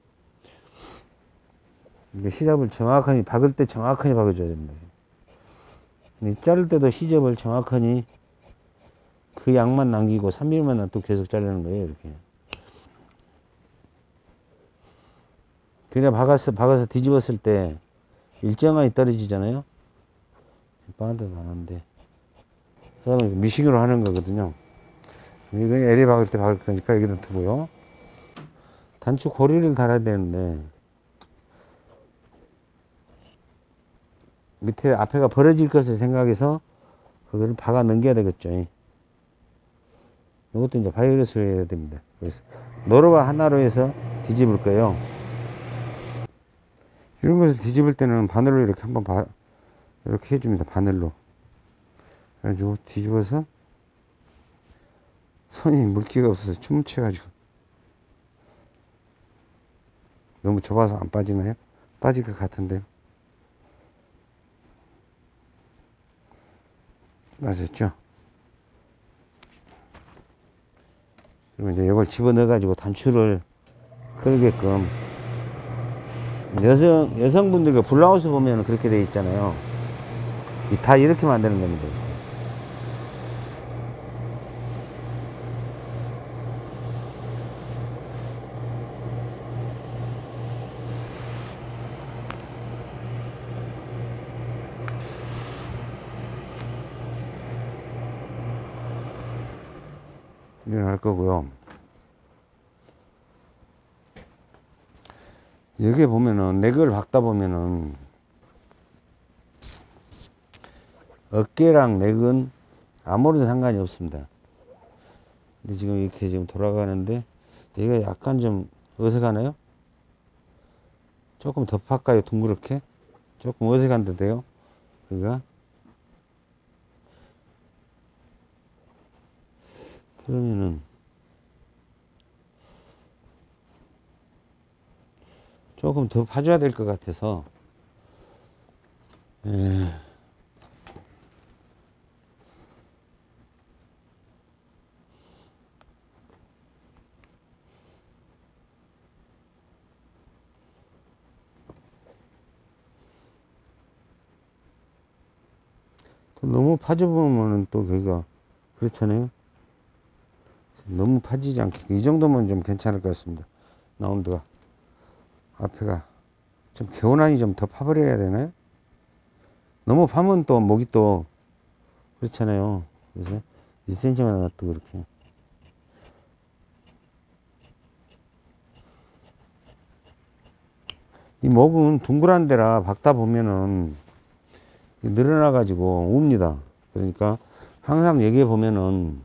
시접을 정확하게 박을 때 정확하게 박아줘야 됩니다. 자를 때도 시접을 정확하게 그 양만 남기고 삼 밀리미터만 놔두고 계속 자르는 거예요. 이렇게. 그냥 박아서, 박아서 뒤집었을 때 일정하게 떨어지잖아요. 빠한데도 안 하는데. 그 다음에 미싱으로 하는 거거든요. 이건 에리 박을 때 박을 거니까 여기다 두고요. 단추 고리를 달아야 되는데, 밑에 앞에가 벌어질 것을 생각해서 그거를 박아 넘겨야 되겠죠. 이것도 이제 바이러스를 해야 됩니다. 그래서 노루와 하나로 해서 뒤집을 거예요. 이런 것을 뒤집을 때는 바늘로 이렇게 한번 바, 이렇게 해줍니다. 바늘로. 그래가지고 뒤집어서 손이 물기가 없어서 춤을 춰가지고. 너무 좁아서 안 빠지나요? 빠질 것 같은데요. 맞았죠? 그리고 이제 이걸 집어넣어가지고 단추를 걸게끔. 여성, 여성분들 그 블라우스 보면 그렇게 돼 있잖아요. 다 이렇게 만드는 겁니다. 이런 할 거고요. 여기 보면은 넥을 박다 보면은 어깨랑 넥은 아무런 상관이 없습니다. 근데 지금 이렇게 지금 돌아가는데 얘가 약간 좀 어색하네요. 조금 더 팔까요? 둥그렇게 조금 어색한 듯해요. 그러니까 그러면은 조금 더 파줘야 될 것 같아서 에... 너무 파져보면은 또 그가 그렇잖아요. 너무 파지지 않게 이 정도면 좀 괜찮을 것 같습니다. 라운드가 앞에가 좀 개운하니 좀 더 파버려야 되나요? 너무 파면 또 목이 또 그렇잖아요. 그래서 이 센티미터만 놔도 그렇게 이 목은 둥그란 데라 박다 보면은 늘어나 가지고 웁니다. 그러니까 항상 여기에 보면은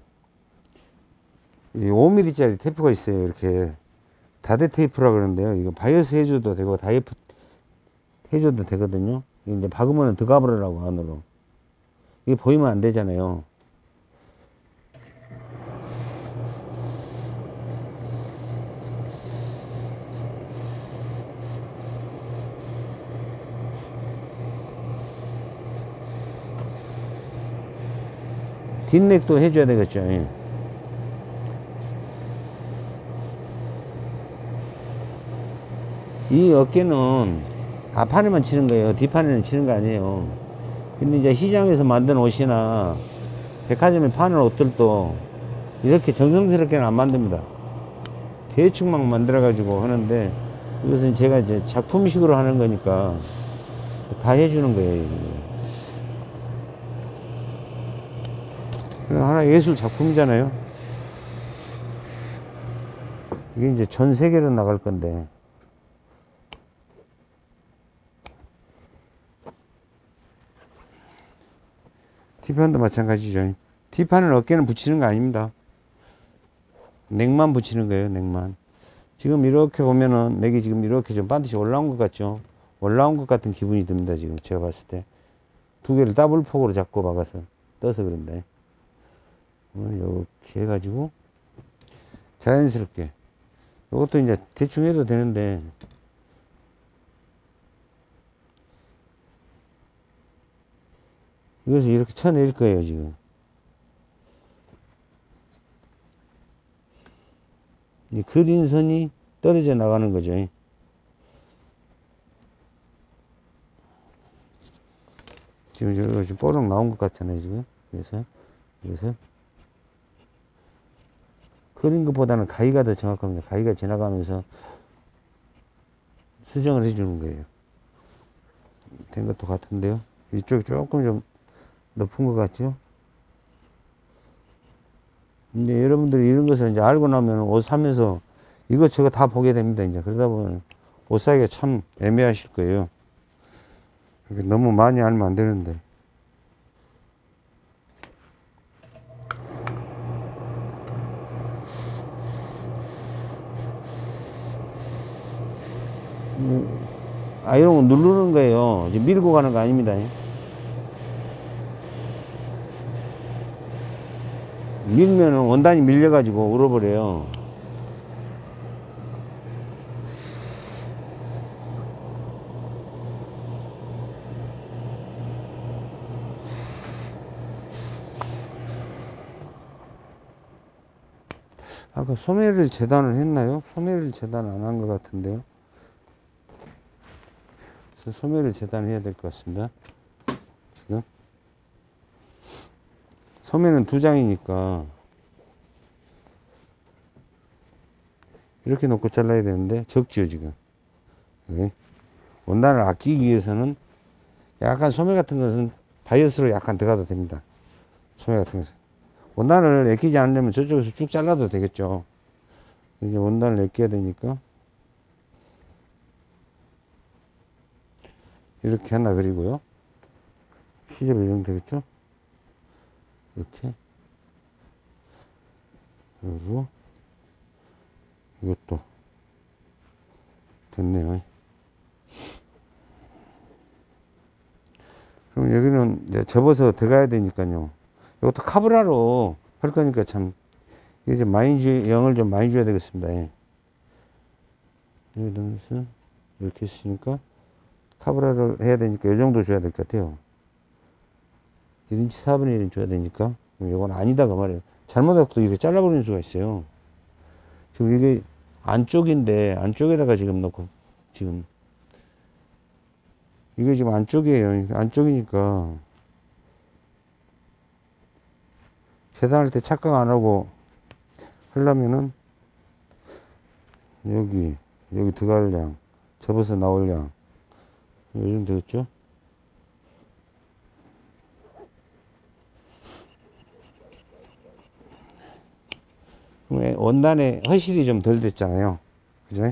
이 오 밀리미터짜리 테이프가 있어요. 이렇게 다대 테이프라 그러는데요. 이거 바이어스 해줘도 되고 다이어프 해줘도 되거든요. 이제 박으면 더 가버리라고 안으로. 이게 보이면 안 되잖아요. 뒷넥도 해줘야 되겠죠. 예. 이 어깨는 앞판에만 치는 거예요. 뒷판에는 치는 거 아니에요. 근데 이제 시장에서 만든 옷이나 백화점에 파는 옷들도 이렇게 정성스럽게는 안 만듭니다. 대충 막 만들어 가지고 하는데 이것은 제가 이제 작품식으로 하는 거니까 다 해주는 거예요. 하나 예술 작품이잖아요. 이게 이제 전 세계로 나갈 건데. T판도 마찬가지죠. T판은 어깨는 붙이는 거 아닙니다. 넥만 붙이는 거예요, 넥만. 지금 이렇게 보면은 넥이 지금 이렇게 좀 반드시 올라온 것 같죠? 올라온 것 같은 기분이 듭니다, 지금 제가 봤을 때. 두 개를 더블 폭으로 잡고 박아서 떠서 그런데. 이렇게 해가지고 자연스럽게 이것도 이제 대충 해도 되는데 이것을 이렇게 쳐낼 거예요 지금. 이 그린 선이 떨어져 나가는 거죠. 지금 저거 좀 뽀록 나온 것 같잖아요 지금. 그래서 그래서 그린 것보다는 가위가 더 정확합니다. 가위가 지나가면서 수정을 해주는 거예요. 된 것도 같은데요. 이쪽이 조금 좀 높은 것 같죠? 근데 여러분들이 이런 것을 이제 알고 나면 옷 사면서 이것저것 다 보게 됩니다. 이제 그러다 보면 옷 사기가 참 애매하실 거예요. 너무 많이 알면 안 되는데. 아, 이런 거 누르는 거예요. 이제 밀고 가는 거 아닙니다. 밀면은 원단이 밀려가지고 울어버려요. 아까 소매를 재단을 했나요? 소매를 재단 안 한 것 같은데요. 그래서 소매를 재단해야 될 것 같습니다. 지금 소매는 두 장이니까 이렇게 놓고 잘라야 되는데 적지요 지금. 네. 원단을 아끼기 위해서는 약간 소매 같은 것은 바이어스로 약간 들어가도 됩니다. 소매 같은 것은 원단을 내키지 않으려면 저쪽에서 쭉 잘라도 되겠죠. 이제 원단을 내껴야 되니까 이렇게 하나 그리고요. 시접이 이 정도 되겠죠? 이렇게. 그리고 이것도 됐네요. 그럼 여기는 이제 접어서 들어가야 되니까요. 이것도 카브라로 할 거니까 참 이게 좀 많이 주, 영을 좀 많이 줘야 되겠습니다. 예. 여기서 이렇게 했으니까 카브라를 해야 되니까 이 정도 줘야 될 것 같아요. 일 인치 사분의 일은 줘야 되니까 이건 아니다 그 말이에요. 잘못하고 또 이렇게 잘라버리는 수가 있어요. 지금 이게 안쪽인데 안쪽에다가 지금 넣고 지금 이게 지금 안쪽이에요. 안쪽이니까 계산할 때 착각 안 하고 하려면은 여기 여기 들어갈 양 접어서 나올 양 요즘 되겠죠? 원단에 허실이 좀 덜 됐잖아요. 그죠?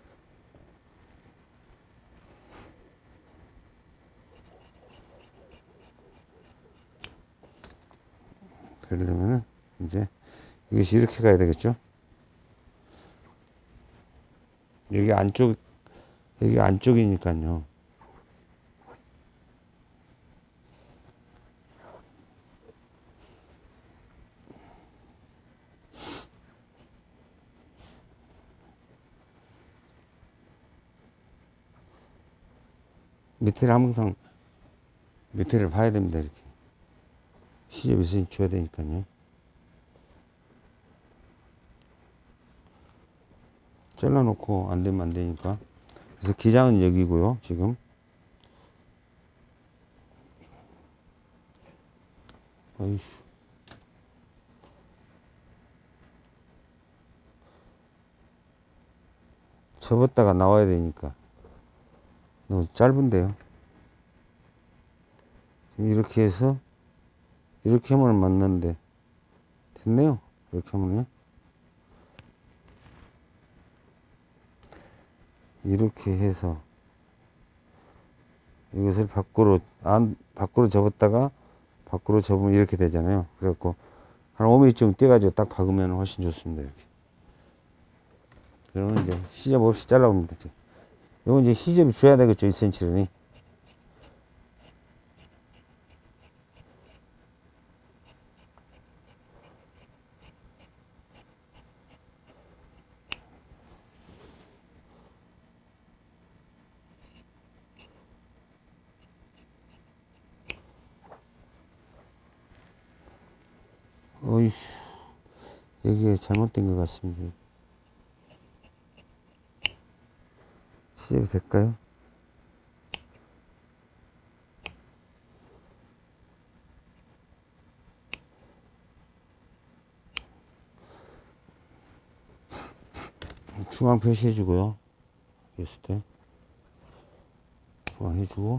그러려면은 이제 이것이 이렇게 가야 되겠죠? 여기 안쪽, 여기 안쪽이니까요. 밑에를 항상 밑에를 봐야 됩니다. 이렇게 시접 있으니 줘야 되니까요. 잘라놓고 안 되면 안 되니까. 그래서 기장은 여기고요. 지금 어이씨. 접었다가 나와야 되니까 너무 짧은데요. 이렇게 해서 이렇게 하면 맞는데 됐네요. 이렇게 하면요. 이렇게 해서 이것을 밖으로 안 밖으로 접었다가 밖으로 접으면 이렇게 되잖아요. 그래갖고 한 오 밀리미터쯤 떼가지고 딱 박으면 훨씬 좋습니다. 이렇게. 그러면 이제 시접 없이 잘라봅니다. 이건 이제 시접이 줘야 되겠죠. 일 센티미터니. 어이, 여기에 잘못된 것 같습니다. 시접이 될까요? 중앙 표시해 주고요. 했을 때 중앙 해주고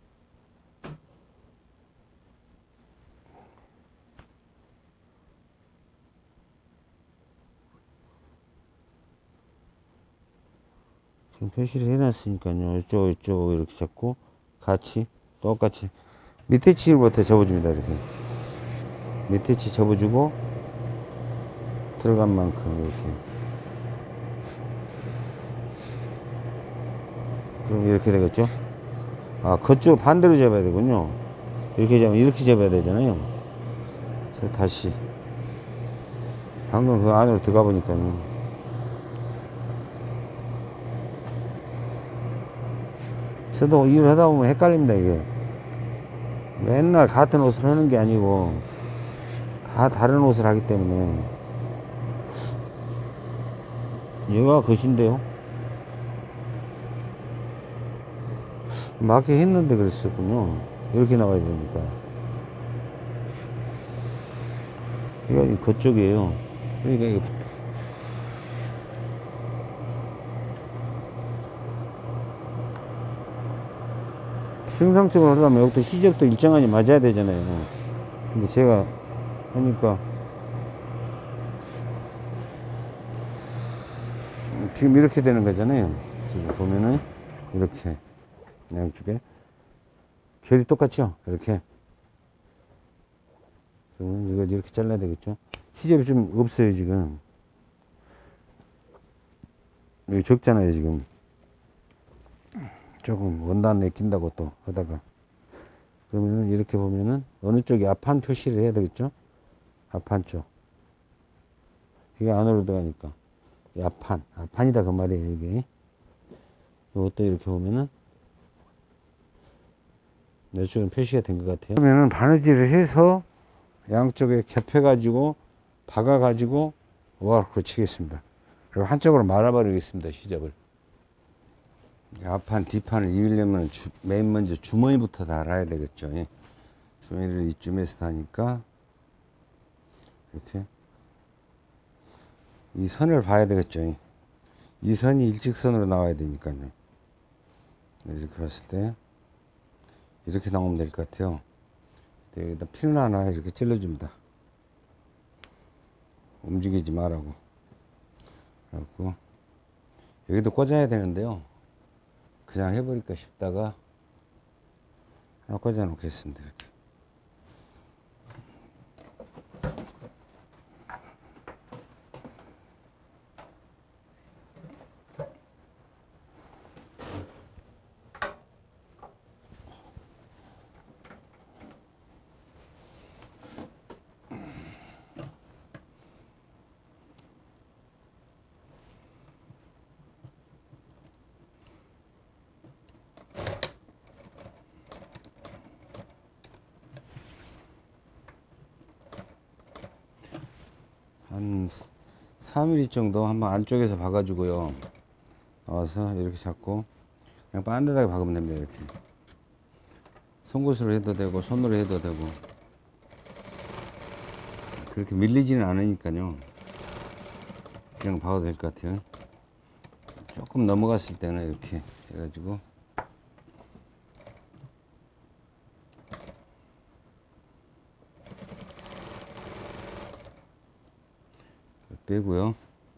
지금 표시를 해놨으니까요. 이쪽 이쪽 이렇게 잡고 같이 똑같이 밑에 치부터 접어줍니다. 이렇게 밑에 치 접어주고 들어간 만큼 이렇게. 그럼 이렇게 되겠죠? 아, 그쪽 반대로 잡아야 되군요. 이렇게 잡으면 이렇게 잡아야 되잖아요. 그래서 다시 방금 그 안으로 들어가 보니까요. 저도 일을 하다 보면 헷갈립니다, 이게. 맨날 같은 옷을 하는 게 아니고 다 다른 옷을 하기 때문에. 얘가 것인데요. 맞게 했는데 그랬었군요. 이렇게 나와야 되니까. 이거 그쪽이에요. 그러니까 이거 정상적으로 하려면 여기도 시접도 일정하게 맞아야 되잖아요. 근데 제가 하니까 지금 이렇게 되는 거잖아요. 지금 보면은 이렇게 양쪽에 결이 똑같죠? 이렇게. 그러면 이거 이렇게 잘라야 되겠죠? 시접이 좀 없어요, 지금. 여기 적잖아요, 지금. 조금 원단 내낀다고 또 하다가. 그러면은 이렇게 보면은 어느 쪽이 앞판 표시를 해야 되겠죠? 앞판 쪽. 이게 안으로 들어가니까. 이 앞판. 앞판이다, 그 말이에요, 이게. 이것도 이렇게 보면은 이쪽은 표시가 된 것 같아요. 그러면은 바느질을 해서 양쪽에 겹해가지고 박아가지고 오아르크로 치겠습니다. 그리고 한쪽으로 말아버리겠습니다. 시접을. 앞판, 뒷판을 이으려면 주, 맨 먼저 주머니부터 달아야 되겠죠. 예. 주머니를 이쯤에서 다니까 이렇게 이 선을 봐야 되겠죠. 예. 이 선이 일직선으로 나와야 되니까요. 이렇게 봤을 때 이렇게 나오면 될 것 같아요. 여기다 필 하나 이렇게 찔러줍니다. 움직이지 말라고. 그래갖고 여기도 꽂아야 되는데요. 그냥 해버릴까 싶다가 하나 꽂아 놓겠습니다. 이렇게. 한 사 밀리미터 정도 한번 안쪽에서 박아주고요. 나와서 이렇게 잡고 그냥 반듯하게 박으면 됩니다. 이렇게 송곳으로 해도 되고 손으로 해도 되고 그렇게 밀리지는 않으니까요. 그냥 박아도 될 것 같아요. 조금 넘어갔을 때는 이렇게 해가지고 빼고요.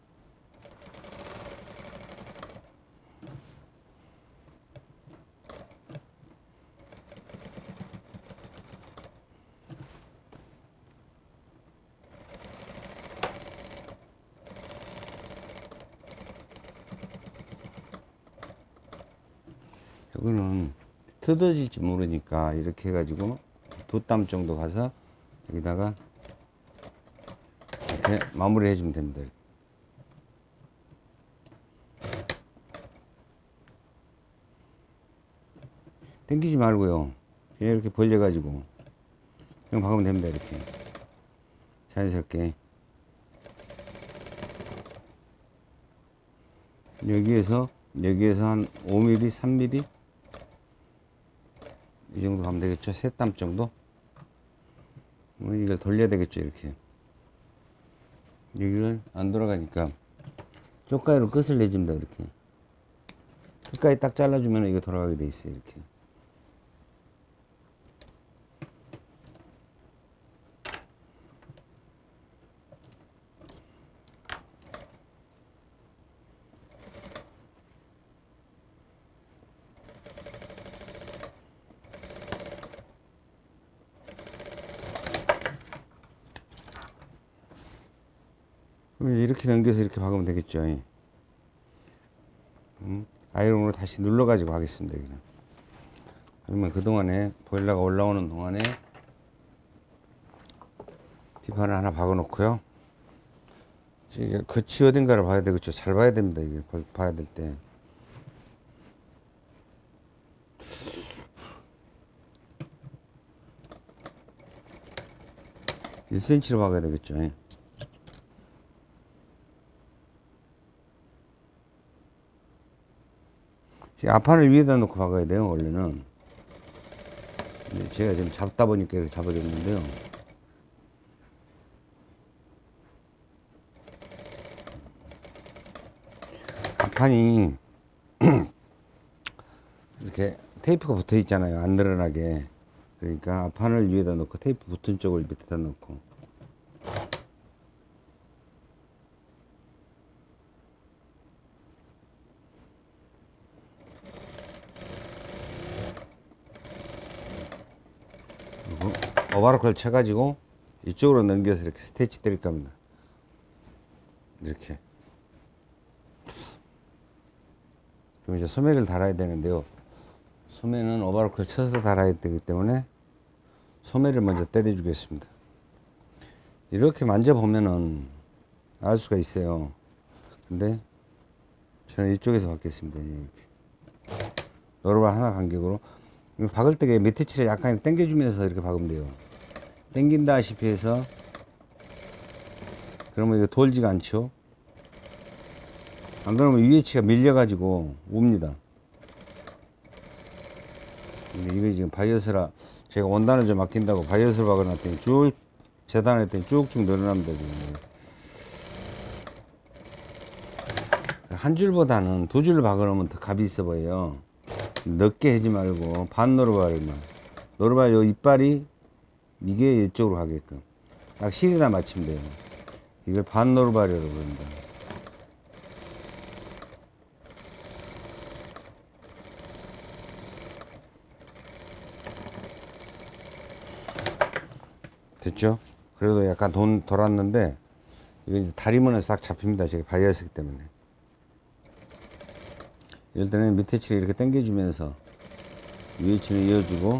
이거는 뜯어질지 모르니까 이렇게 해가지고 두 땀 정도 가서 여기다가 이렇게 마무리 해주면 됩니다. 당기지 말고요. 그냥 이렇게 벌려가지고 그냥 박으면 됩니다. 이렇게 자연스럽게 여기에서 여기에서 한 오 밀리미터, 삼 밀리미터 이 정도 가면 되겠죠. 세 땀 정도. 이걸 돌려야 되겠죠. 이렇게 여기를 안 돌아가니까 쪽가위로 끝을 내줍니다. 이렇게 끝까지 딱 잘라주면 이거 돌아가게 돼 있어요. 이렇게 이렇게 넘겨서 이렇게 박으면 되겠죠. 음, 아이롱으로 다시 눌러 가지고 하겠습니다. 여기는. 그러면 그동안에 보일러가 올라오는 동안에 뒷판을 하나 박아 놓고요. 이게 끝이 어딘가를 봐야 되겠죠. 잘 봐야 됩니다. 이게 봐야 될 때. 일 센티미터로 박아야 되겠죠. 앞판을 위에다 놓고 박아야 돼요. 원래는. 근데 제가 지금 잡다 보니까 이렇게 잡아줬는데요. 앞판이 이렇게 테이프가 붙어 있잖아요. 안 늘어나게. 그러니까 앞판을 위에다 놓고 테이프 붙은 쪽을 밑에다 놓고 오바로크를 쳐가지고 이쪽으로 넘겨서 이렇게 스테치 때릴 겁니다. 이렇게. 그럼 이제 소매를 달아야 되는데요. 소매는 오바로크를 쳐서 달아야 되기 때문에 소매를 먼저 때려 주겠습니다. 이렇게 만져보면은 알 수가 있어요. 근데 저는 이쪽에서 받겠습니다. 이렇게. 노루발 하나 간격으로. 박을 때 밑에 칠에 약간 당겨주면서 이렇게 박으면 돼요. 당긴다시피 해서. 그러면 이거 돌지가 않죠. 안 그러면 위에 치가 밀려가지고 웁니다. 근데 이거 지금 바이어스라 제가 원단을 좀 아낀다고 바이어스를 박아놨더니 쭉 재단했더니 쭉쭉 늘어납니다. 지금. 한 줄보다는 두 줄을 박아놓으면 더 값이 있어 보여요. 넓게 하지 말고 반 노루발만. 노루발 요 이빨이 이게 이쪽으로 가게끔 딱 실이나 맞추면 돼요. 이걸 반 노루발이라고 부릅니다. 됐죠? 그래도 약간 돈 돌았는데 이거 이제 다리문에 싹 잡힙니다. 제가 바이어스기 때문에. 이럴 때는 밑에 칠을 이렇게 당겨주면서 위에 칠을 이어주고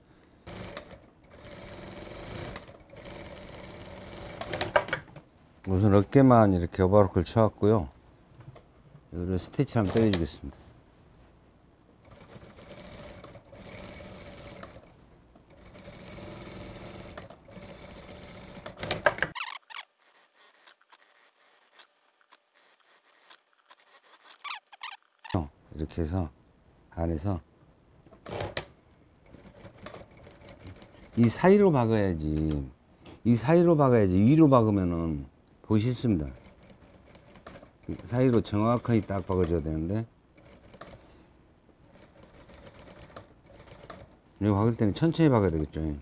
우선 어깨만 이렇게 오버로크를 쳐왔고요. 이거를 스티치 한번 때려주겠습니다. 이렇게 해서 안에서 이 사이로 박아야지. 이 사이로 박아야지. 위로 박으면은 보기 싫습니다. 사이로 정확하게 딱 박아줘야 되는데 이거 박을 때는 천천히 박아야 되겠죠.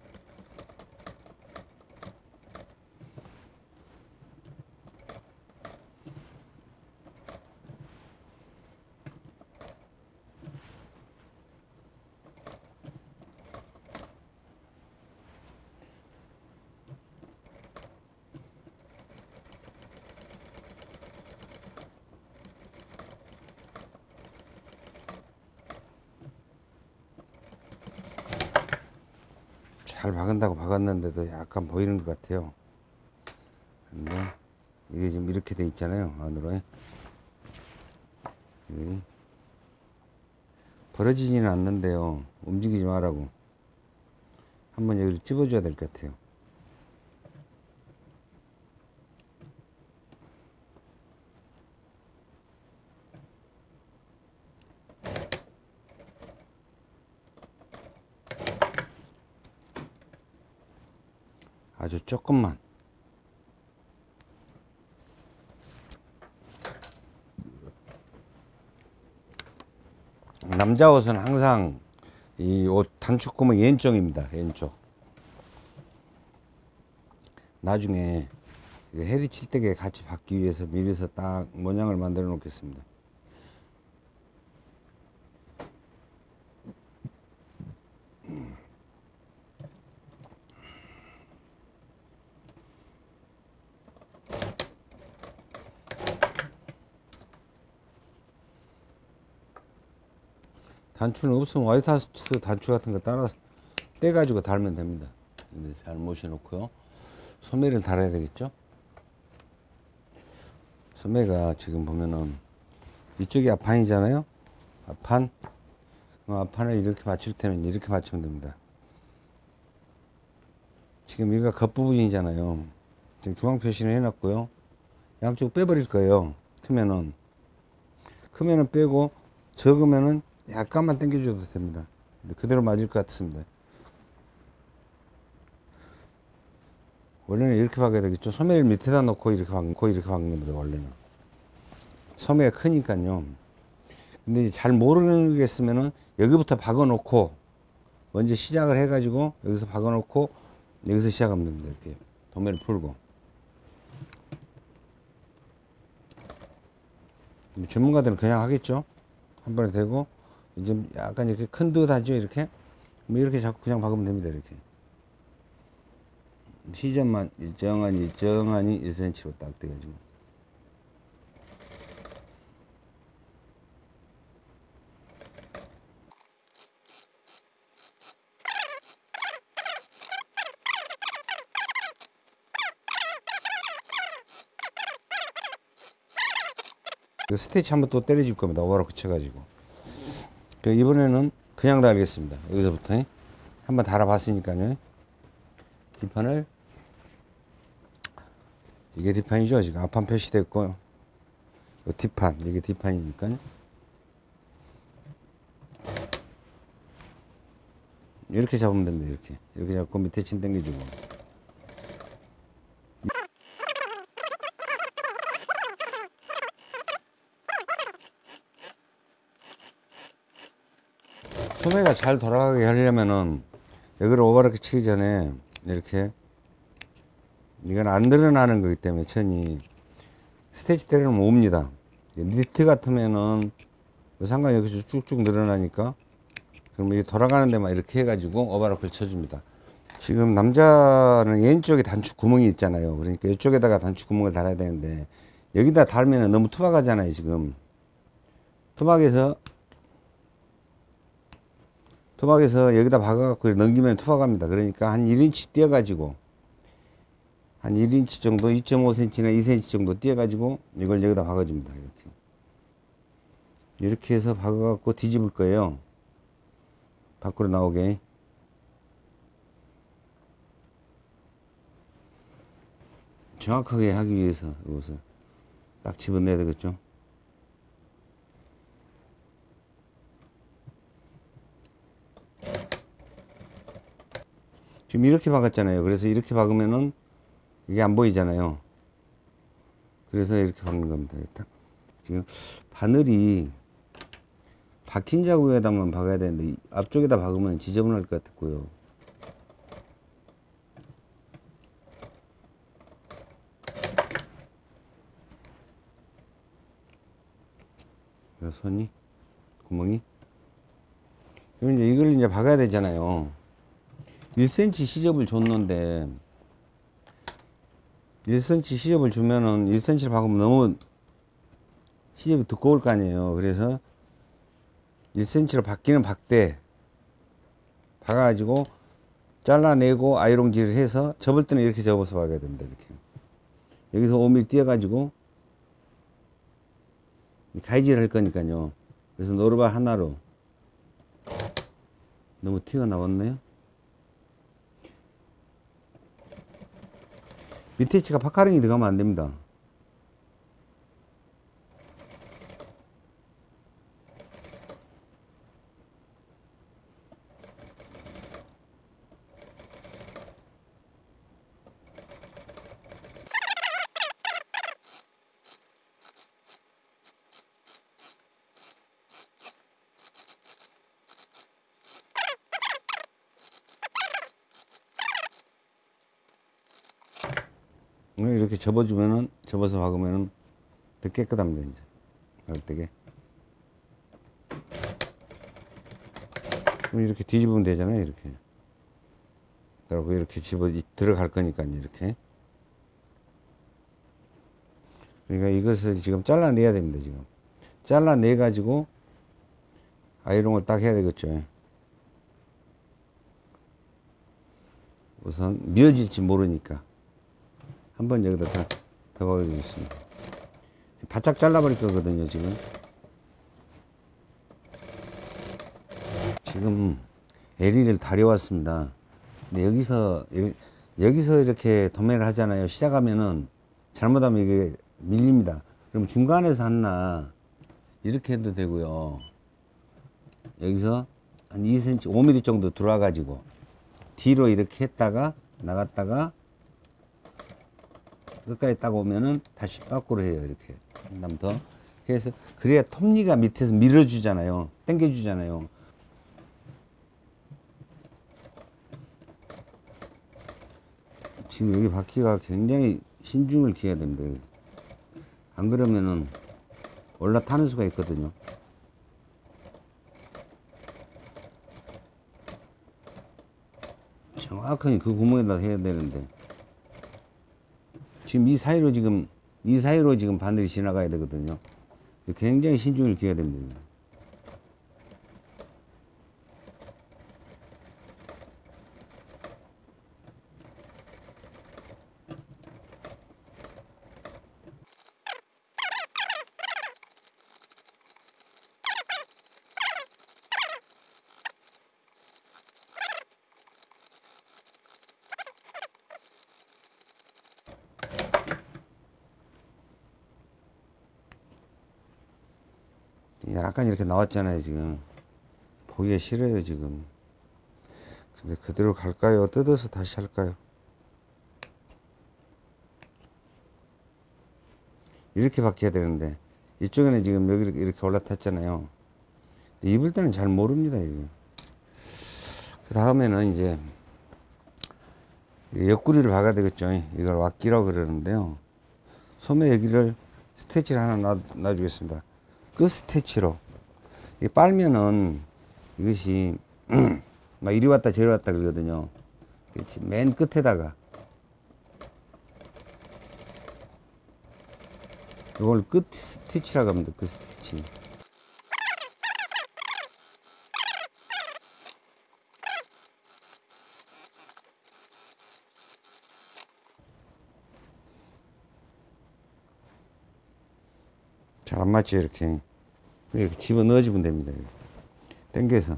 잘 박은다고 박았는데도 약간 보이는 것 같아요. 근데 이게 지금 이렇게 돼 있잖아요. 안으로. 이게 벌어지지는 않는데요. 움직이지 말라고. 한번 여기를 찝어줘야 될 것 같아요. 아주 조금만. 남자 옷은 항상 이 옷 단축구멍 왼쪽입니다. 왼쪽. 나중에 헤리 칠대기에 같이 박기 위해서 미리서 딱 모양을 만들어 놓겠습니다. 단추는 없으면 화이트하우스 단추 같은 거 따라 떼가지고 달면 됩니다. 근데 잘 모셔놓고요. 소매를 달아야 되겠죠? 소매가 지금 보면은 이쪽이 앞판이잖아요. 앞판. 앞판을 이렇게 맞출 때는 이렇게 맞추면 됩니다. 지금 여기가 겉부분이잖아요. 지금 중앙 표시를 해놨고요. 양쪽 빼버릴 거예요. 크면은. 크면은 빼고 적으면은 약간만 당겨줘도 됩니다. 근데 그대로 맞을 것 같습니다. 원래는 이렇게 박아야 되겠죠. 소매를 밑에다 놓고 이렇게 박고 이렇게 박는 겁니다. 원래는 소매가 크니까요. 근데 잘 모르겠으면은 여기부터 박아 놓고 먼저 시작을 해 가지고 여기서 박아 놓고 여기서 시작하면 됩니다. 이렇게 도매를 풀고. 근데 전문가들은 그냥 하겠죠. 한 번에 되고 이제 약간 이렇게 큰 듯 하죠. 이렇게 뭐 이렇게 자꾸 그냥 박으면 됩니다. 이렇게. 시점만 일정한 일정하니 일 센티미터로 딱 돼가지고. 스티치 한번 또 때려줄 겁니다. 오버락 붙여가지고. 이번에는 그냥 달겠습니다. 여기서부터 한번 달아봤으니까요. 뒷판을, 이게 뒷판이죠. 지금 앞판 표시됐고, 뒷판, 이게 뒷판이니까. 이렇게 잡으면 됩니다. 이렇게. 이렇게 잡고 밑에 친 당겨주고. 소매가 잘 돌아가게 하려면은 여기를 오버로크 치기 전에 이렇게, 이건 안 드러나는 거기 때문에 천이 스테이치 때리면 옵니다. 니트 같으면은 상관이 여기서 쭉쭉 늘어나니까, 그럼 이게 돌아가는 데만 이렇게 해가지고 오버로크를 쳐줍니다. 지금 남자는 왼쪽에 단축 구멍이 있잖아요. 그러니까 이쪽에다가 단축 구멍을 달아야 되는데 여기다 달면은 너무 투박하잖아요. 지금 투박해서 투박에서 여기다 박아갖고 넘기면 투박합니다. 그러니까 한 일 인치 띄어가지고, 한 일 인치 정도, 이 점 오 센티미터나 이 센티미터 정도 띄어가지고 이걸 여기다 박아줍니다. 이렇게. 이렇게 해서 박아갖고 뒤집을 거예요. 밖으로 나오게. 정확하게 하기 위해서 이것을 딱 집어내야 되겠죠. 지금 이렇게 박았잖아요. 그래서 이렇게 박으면은 이게 안 보이잖아요. 그래서 이렇게 박는 겁니다. 딱 지금 바늘이 박힌 자국에다만 박아야 되는데 앞쪽에다 박으면 지저분할 것 같고요. 손이, 구멍이. 그럼 이제 이걸 이제 박아야 되잖아요. 일 센티미터 시접을 줬는데, 일 센티미터 시접을 주면은 일 센티미터를 박으면 너무 시접이 두꺼울 거 아니에요. 그래서 일 센티미터로 박기는 박대 박아가지고 잘라내고 아이롱질을 해서 접을 때는 이렇게 접어서 박아야 됩니다. 이렇게. 여기서 오 밀리미터 띄어가지고 가위질을 할 거니까요. 그래서 노루발 하나로. 너무 티가 나왔네요. 밑에 치가 파카링이 들어가면 안 됩니다. 이렇게 접어주면은, 접어서 박으면은 더 깨끗합니다. 이제 박을 때게. 그럼 이렇게 뒤집으면 되잖아요. 이렇게. 그리고 이렇게 집어 들어갈 거니까요. 이렇게. 그러니까 이것을 지금 잘라내야 됩니다. 지금 잘라내 가지고 아이롱을 딱 해야 되겠죠. 우선 미어질지 모르니까 한번 여기다 다 더 박아주겠습니다. 바짝 잘라버릴 거거든요. 지금 지금 엘이를 다려왔습니다. 근데 여기서 여기서 이렇게 도매를 하잖아요. 시작하면은 잘못하면 이게 밀립니다. 그럼 중간에서 하나 이렇게 해도 되고요. 여기서 한 이 센티미터, 오 밀리미터 정도 들어와 가지고 뒤로 이렇게 했다가 나갔다가 끝까지 딱 오면은 다시 밖으로 해요. 이렇게 한 번 더. 그래서 그래야 톱니가 밑에서 밀어주잖아요. 당겨주잖아요. 지금 여기 바퀴가 굉장히 신중을 기해야 됩니다. 안 그러면은 올라타는 수가 있거든요. 정확하게 그 구멍에다 해야 되는데 지금 이 사이로 지금 이 사이로 지금 바늘이 지나가야 되거든요. 굉장히 신중을 기해야 됩니다. 약간 이렇게 나왔잖아요. 지금 보기가 싫어요 지금. 근데 그대로 갈까요? 뜯어서 다시 할까요? 이렇게 바뀌어야 되는데 이쪽에는 지금 여기 이렇게 올라탔잖아요. 입을 때는 잘 모릅니다 이거. 그 다음에는 이제 옆구리를 박아야 되겠죠. 이걸 왁기라고 그러는데요. 소매 여기를 스테치를 하나 놔, 놔주겠습니다. 끝 스테치로 이 빨면은 이것이 막 이리 왔다 저리 왔다 그러거든요. 맨 끝에다가 이걸 끝 스티치라고 합니다. 끝 스티치. 잘 안 맞죠 이렇게. 이렇게 집어 넣어주면 됩니다. 당겨서.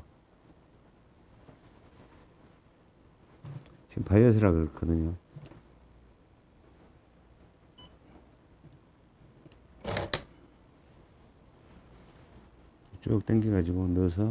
지금 바이어스라 그렇거든요. 쭉 당겨가지고 넣어서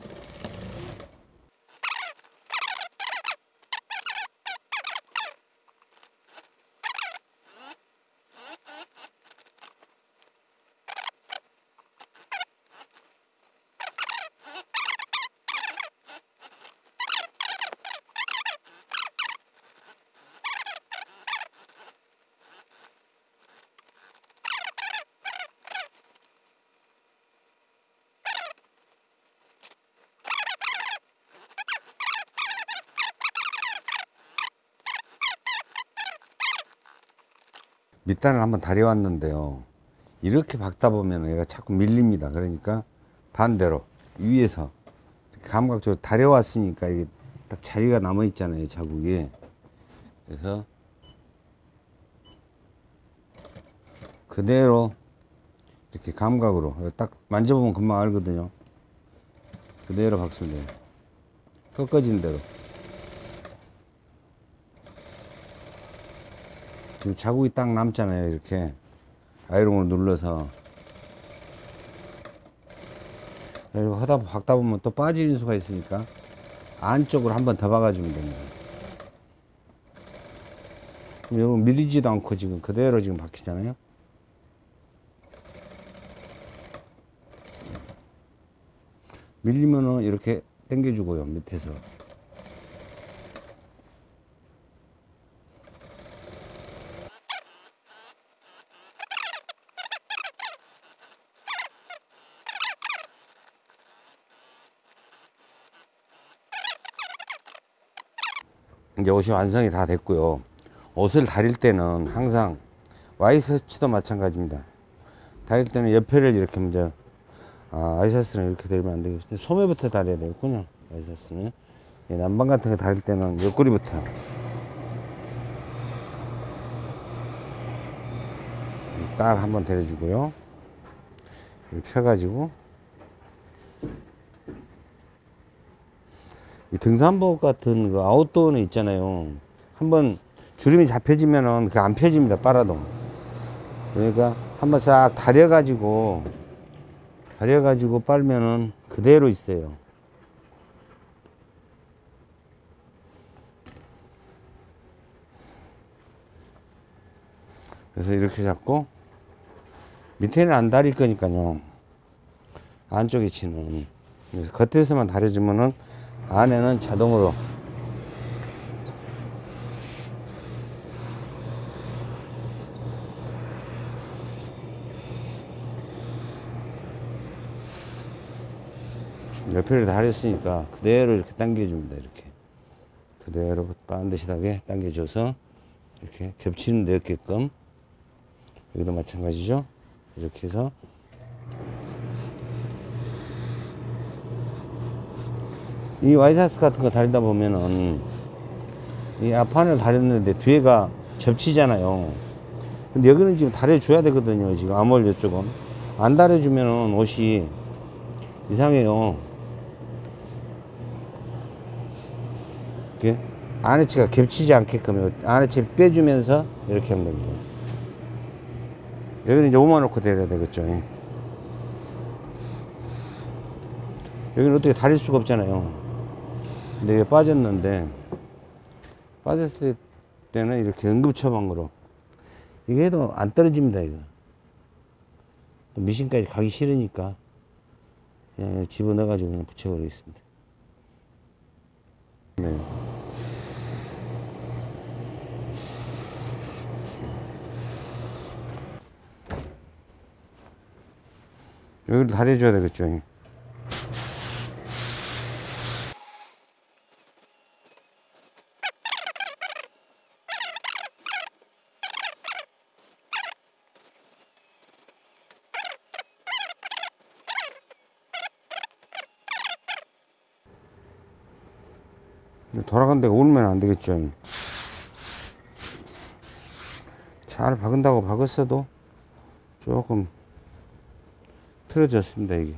밑단을 한번 다려왔는데요. 이렇게 박다 보면 얘가 자꾸 밀립니다. 그러니까 반대로 위에서 감각적으로 다려왔으니까 이게 딱 자리가 남아 있잖아요. 자국이. 그래서 그대로 이렇게 감각으로 딱 만져보면 금방 알거든요. 그대로 박수면 돼요. 꺾어진 대로. 지금 자국이 딱 남잖아요. 이렇게 아이롱을 눌러서. 그리고 하다 박다 보면 또 빠지는 수가 있으니까 안쪽으로 한 번 더 박아주면 됩니다. 그럼 이거 밀리지도 않고 지금 그대로 지금 박히잖아요. 밀리면은 이렇게 당겨주고요. 밑에서. 이제 옷이 완성이 다 됐고요. 옷을 다릴 때는 항상 와이셔츠도 마찬가지입니다. 다릴 때는 옆에를 이렇게 먼저, 아, 와이셔츠는 이렇게 들면 안 되겠죠. 소매부터 다려야 되겠군요. 와이셔츠는. 난방 같은 거 다릴 때는 옆구리부터. 딱 한번 데려주고요. 이렇게 펴가지고. 이 등산복 같은 그 아웃도어는 있잖아요. 한번 주름이 잡혀지면은 그 안 펴집니다. 빨아도. 그러니까 한번 싹 다려가지고 다려가지고 빨면은 그대로 있어요. 그래서 이렇게 잡고 밑에는 안 다릴 거니까요. 안쪽에 치는. 그래서 겉에서만 다려주면은 안에는 자동으로 옆에를 다렸으니까 그대로 이렇게 당겨줍니다. 이렇게 그대로 반드시하게 당겨줘서 이렇게 겹치는 데 없게끔. 여기도 마찬가지죠. 이렇게 해서 이 와이셔츠 같은 거 다리다 보면은 이 앞판을 다렸는데 뒤에가 접치잖아요. 근데 여기는 지금 다려줘야 되거든요. 지금 암홀 이쪽은 안 다려주면은 옷이 이상해요. 이렇게 아래치가 겹치지 않게끔 아래치 빼주면서 이렇게 하면 됩니다. 여기는 이제 오만 놓고 내려야 되겠죠. 여기는 어떻게 다릴 수가 없잖아요. 근데 이게 빠졌는데, 빠졌을 때는 이렇게 응급처방으로. 이게 해도 안 떨어집니다, 이거. 미신까지 가기 싫으니까, 그냥 집어넣어가지고 그냥 붙여버리겠습니다. 네. 여기를 다려줘야 되겠죠. 돌아간 데가 오르면 안 되겠죠. 잘 박은다고 박았어도 조금 틀어졌습니다, 이게.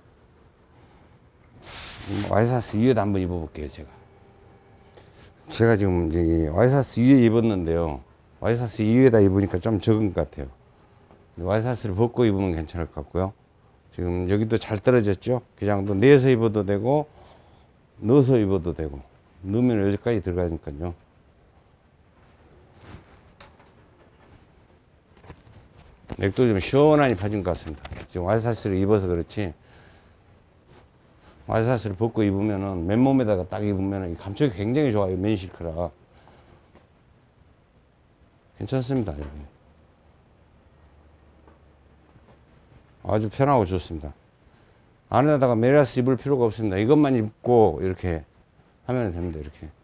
와이셔츠 위에다 한번 입어볼게요, 제가. 제가 지금 이제 와이셔츠 위에 입었는데요. 와이셔츠 위에다 입으니까 좀 적은 것 같아요. 와이셔츠를 벗고 입으면 괜찮을 것 같고요. 지금 여기도 잘 떨어졌죠? 기장도 내서 입어도 되고, 넣어서 입어도 되고, 넣으면 여기까지 들어가니까요. 넥도 좀 시원하니 파진 것 같습니다. 지금 와이셔츠를 입어서 그렇지, 와이셔츠를 벗고 입으면은 맨몸에다가 딱 입으면은 감촉이 굉장히 좋아요. 맨 실크라. 괜찮습니다, 여러분. 아주 편하고 좋습니다. 안에다가 메리아스 입을 필요가 없습니다. 이것만 입고 이렇게 하면 됩니다, 이렇게.